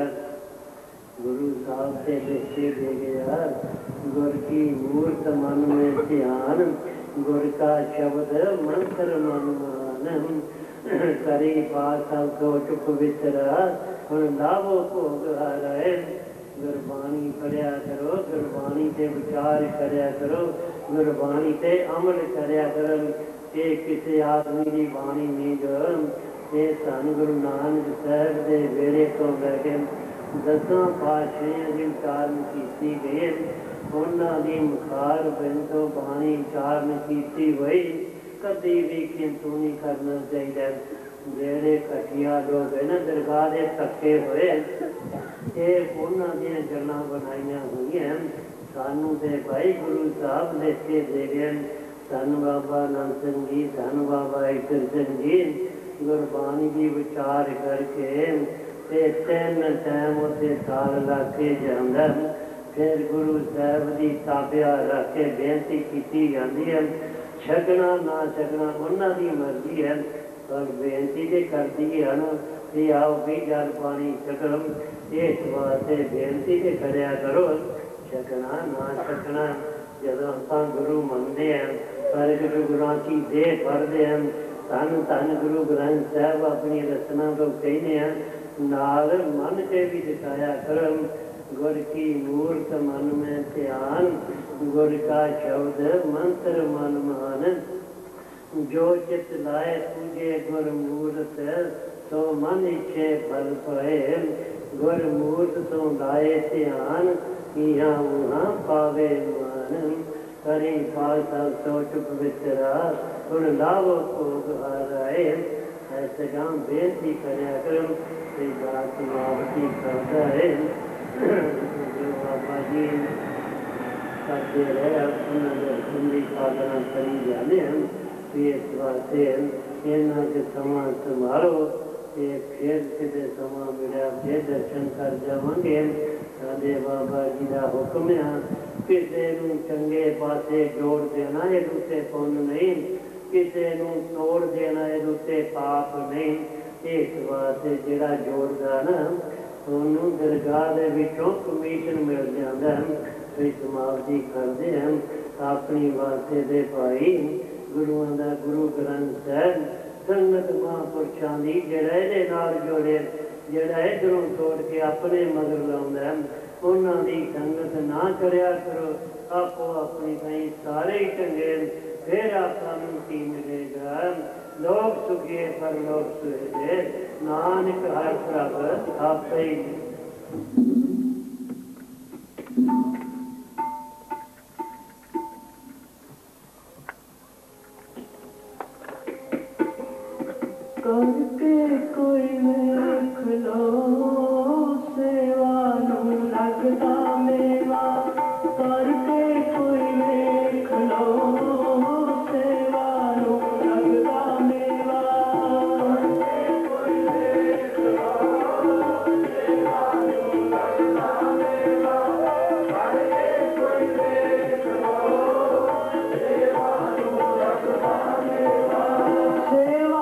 Speaker 2: गुरु साहब से लिखे दे गया गुर की मूर्त मन में ध्यान गुर का शब्द मंत्र मन मान करी पास तो चुप विचरा और लाभो भोग हाराए। गुरबाणी पढ़िया करो गुरबाणी ते विचार करया करो गुरबाणी ते अमल करया करो। ये किसी आदमी की बाणी नहीं जो ये सन गुरु नानक साहब के वेले तो लैके दसां पातशाहियां की उचारण की गई उन्हां दी मुखार बिंदों बाणी उचारण की हुई कभी भी किंतु नहीं करना चाहिए। जेड़े घटिया लोग है ना दरगाह के थके हुए ये उन्हां दियां गल्लां बनाईयां हुई हैं। सानू ते भाई गुरु साहब लिख के दे गए धन बाबा नंद सिंह जी धन बाबा ईश्वर सिंह जी गुरबाणी की विचार करके ते 3 टाइम उत्ते साल लग के जांदा फिर गुरु साहब की ताबिया रख के बेनती की जाती है। छकना ना छकना उन्हां दी मर्जी है पर बेनती तो करती है ना कि आओ भी जल पानी छकम इस वास्ते बेनती तो करया करो। छकना ना छकना जदों असां गुरु मनते हैं पर गुरुआं की देह पढ़ते हैं धन धन गुरु ग्रंथ साहब अपनी रचना तो कहने हैं नाल मन के भी दिखाया करम गुर की मूर्त मन में ध्यान गुर का शब्द मंत्र मन मान जो चित लाए पूजे गुर मूर्त तो मन इच्छे फल पाए। गुर मूर्त तो लाए ध्यान यहाँ वहाँ पावे मान करी पासा सोच पवित्रा उन लाभो भोग हाराए। ऐसे गांव बेनती करया करम समाप्ति करता है। जो बाबा जी करते रहे उन्होंने साधना करी जाने इस वास्ते इन्हों के समा संभालो फिर कितने समा मिला फिर दर्शन कर जावांगे। साडे बाबा जी का हुक्म है किसी नूं चंगे पासे जोड़ देना ये उत्ते पुण्य नहीं किसी नूं तोड़ देना ये उत्ते पाप नहीं। इस वास्ते जिहड़ा जोड़दा ना ਉਹਨੂੰ ਦਰਗਾਹ ਦੇ ਵਿੱਚੋਂ ਕਮਿਸ਼ਨ ਮਿਲ ਜਾਂਦਾ ਹੈ ਵੀ ਸਮਾਪਤੀ ਕਰਦੇ ਹਨ ਆਪਣੀ ਵਾਸਤੇ ਦੇ ਭਾਈ ਗੁਰੂਆਂ ਦਾ ਗੁਰੂ ਗ੍ਰੰਥ ਸਾਹਿਬ ਸੰਗਤ ਮਹਾਂਪੁਰਸ਼ਾਂ ਦੀ ਜਿਹੜਾ ਇਹਦੇ ਨਾਲ ਜੋੜੇ ਜਿਹੜਾ ਇੱਧਰੋਂ ਤੋੜ ਕੇ ਆਪਣੇ ਮਗਰ ਲਾਉਂਦਾ ਹੈ ਉਹਨਾਂ ਦੀ ਸੰਗਤ ਨਾ ਕਰਿਆ ਕਰੋ ਆਪੋ ਆਪਣੀ ਕਈ ਸਾਰੇ ਹੀ ਚੰਗੇ ਫਿਰ ਆਪਾਂ ਨੂੰ ਕੀ ਮਿਲੇਗਾ ਲੋਕ ਸੁਖੀ ਪਰ ਲੋਕ ਸੁਹੇ ਨਾਨਕ ਹਰ ਪ੍ਰਭ ਆਪੇ ਹੀ
Speaker 1: करके कोई देख लो सेवा नू लगदा मेवा करके कोई देख लो सेवा नू लगदा मेवा कोई देख लो सेवा नू लगदा मेवा करके कोई देख लो सेवा नू लगदा मेवा सेवा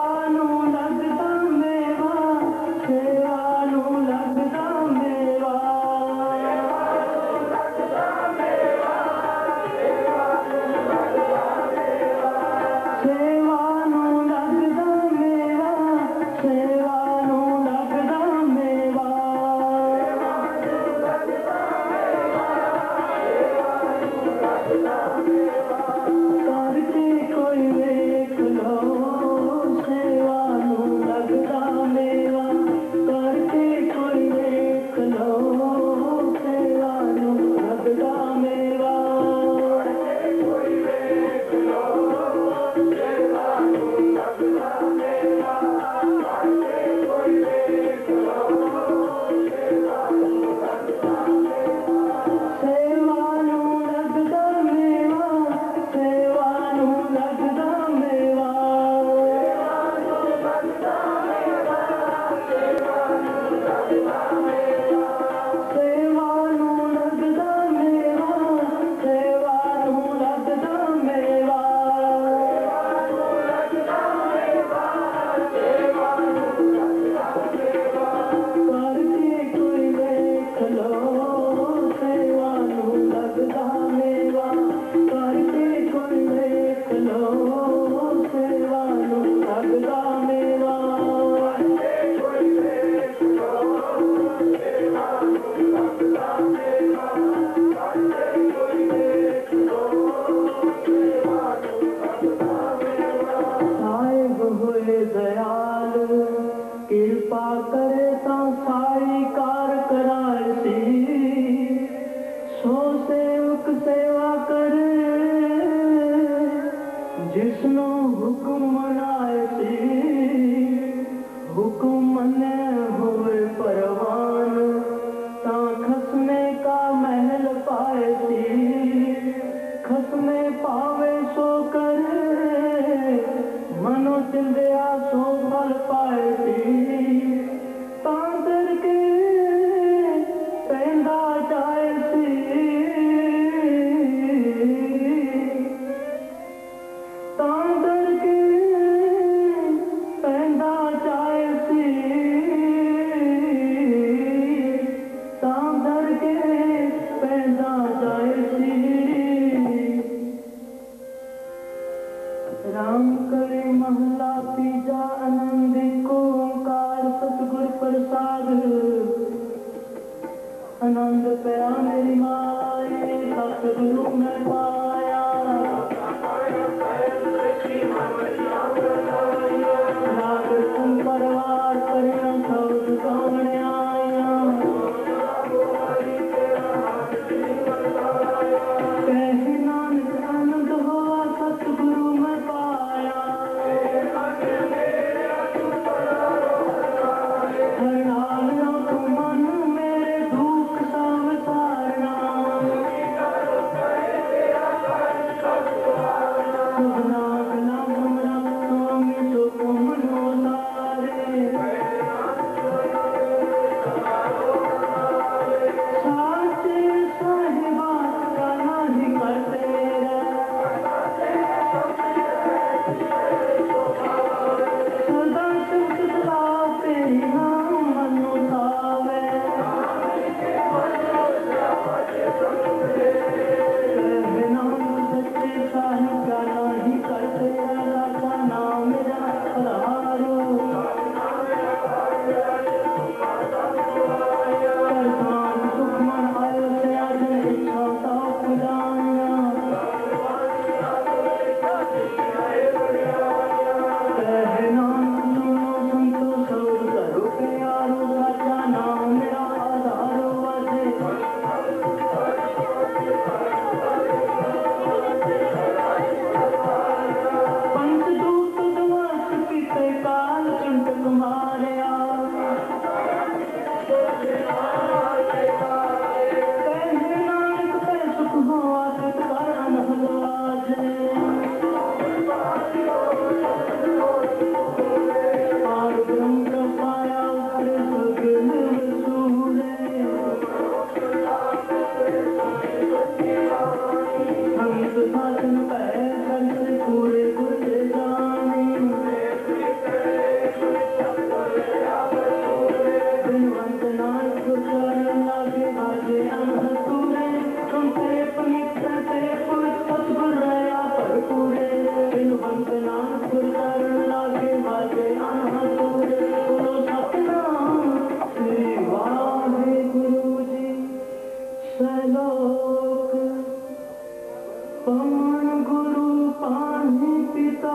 Speaker 1: तां करके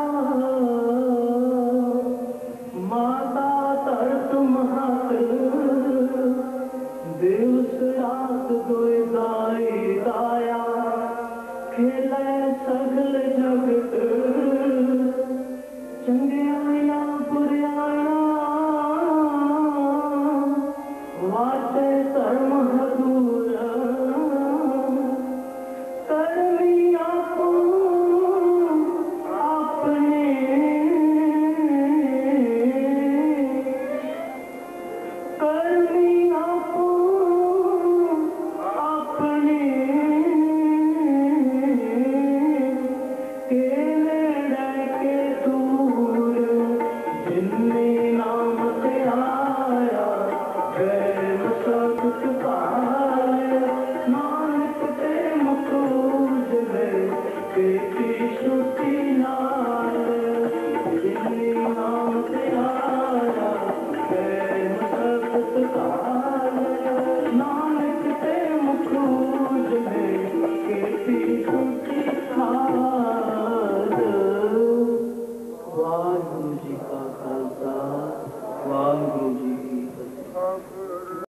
Speaker 2: राम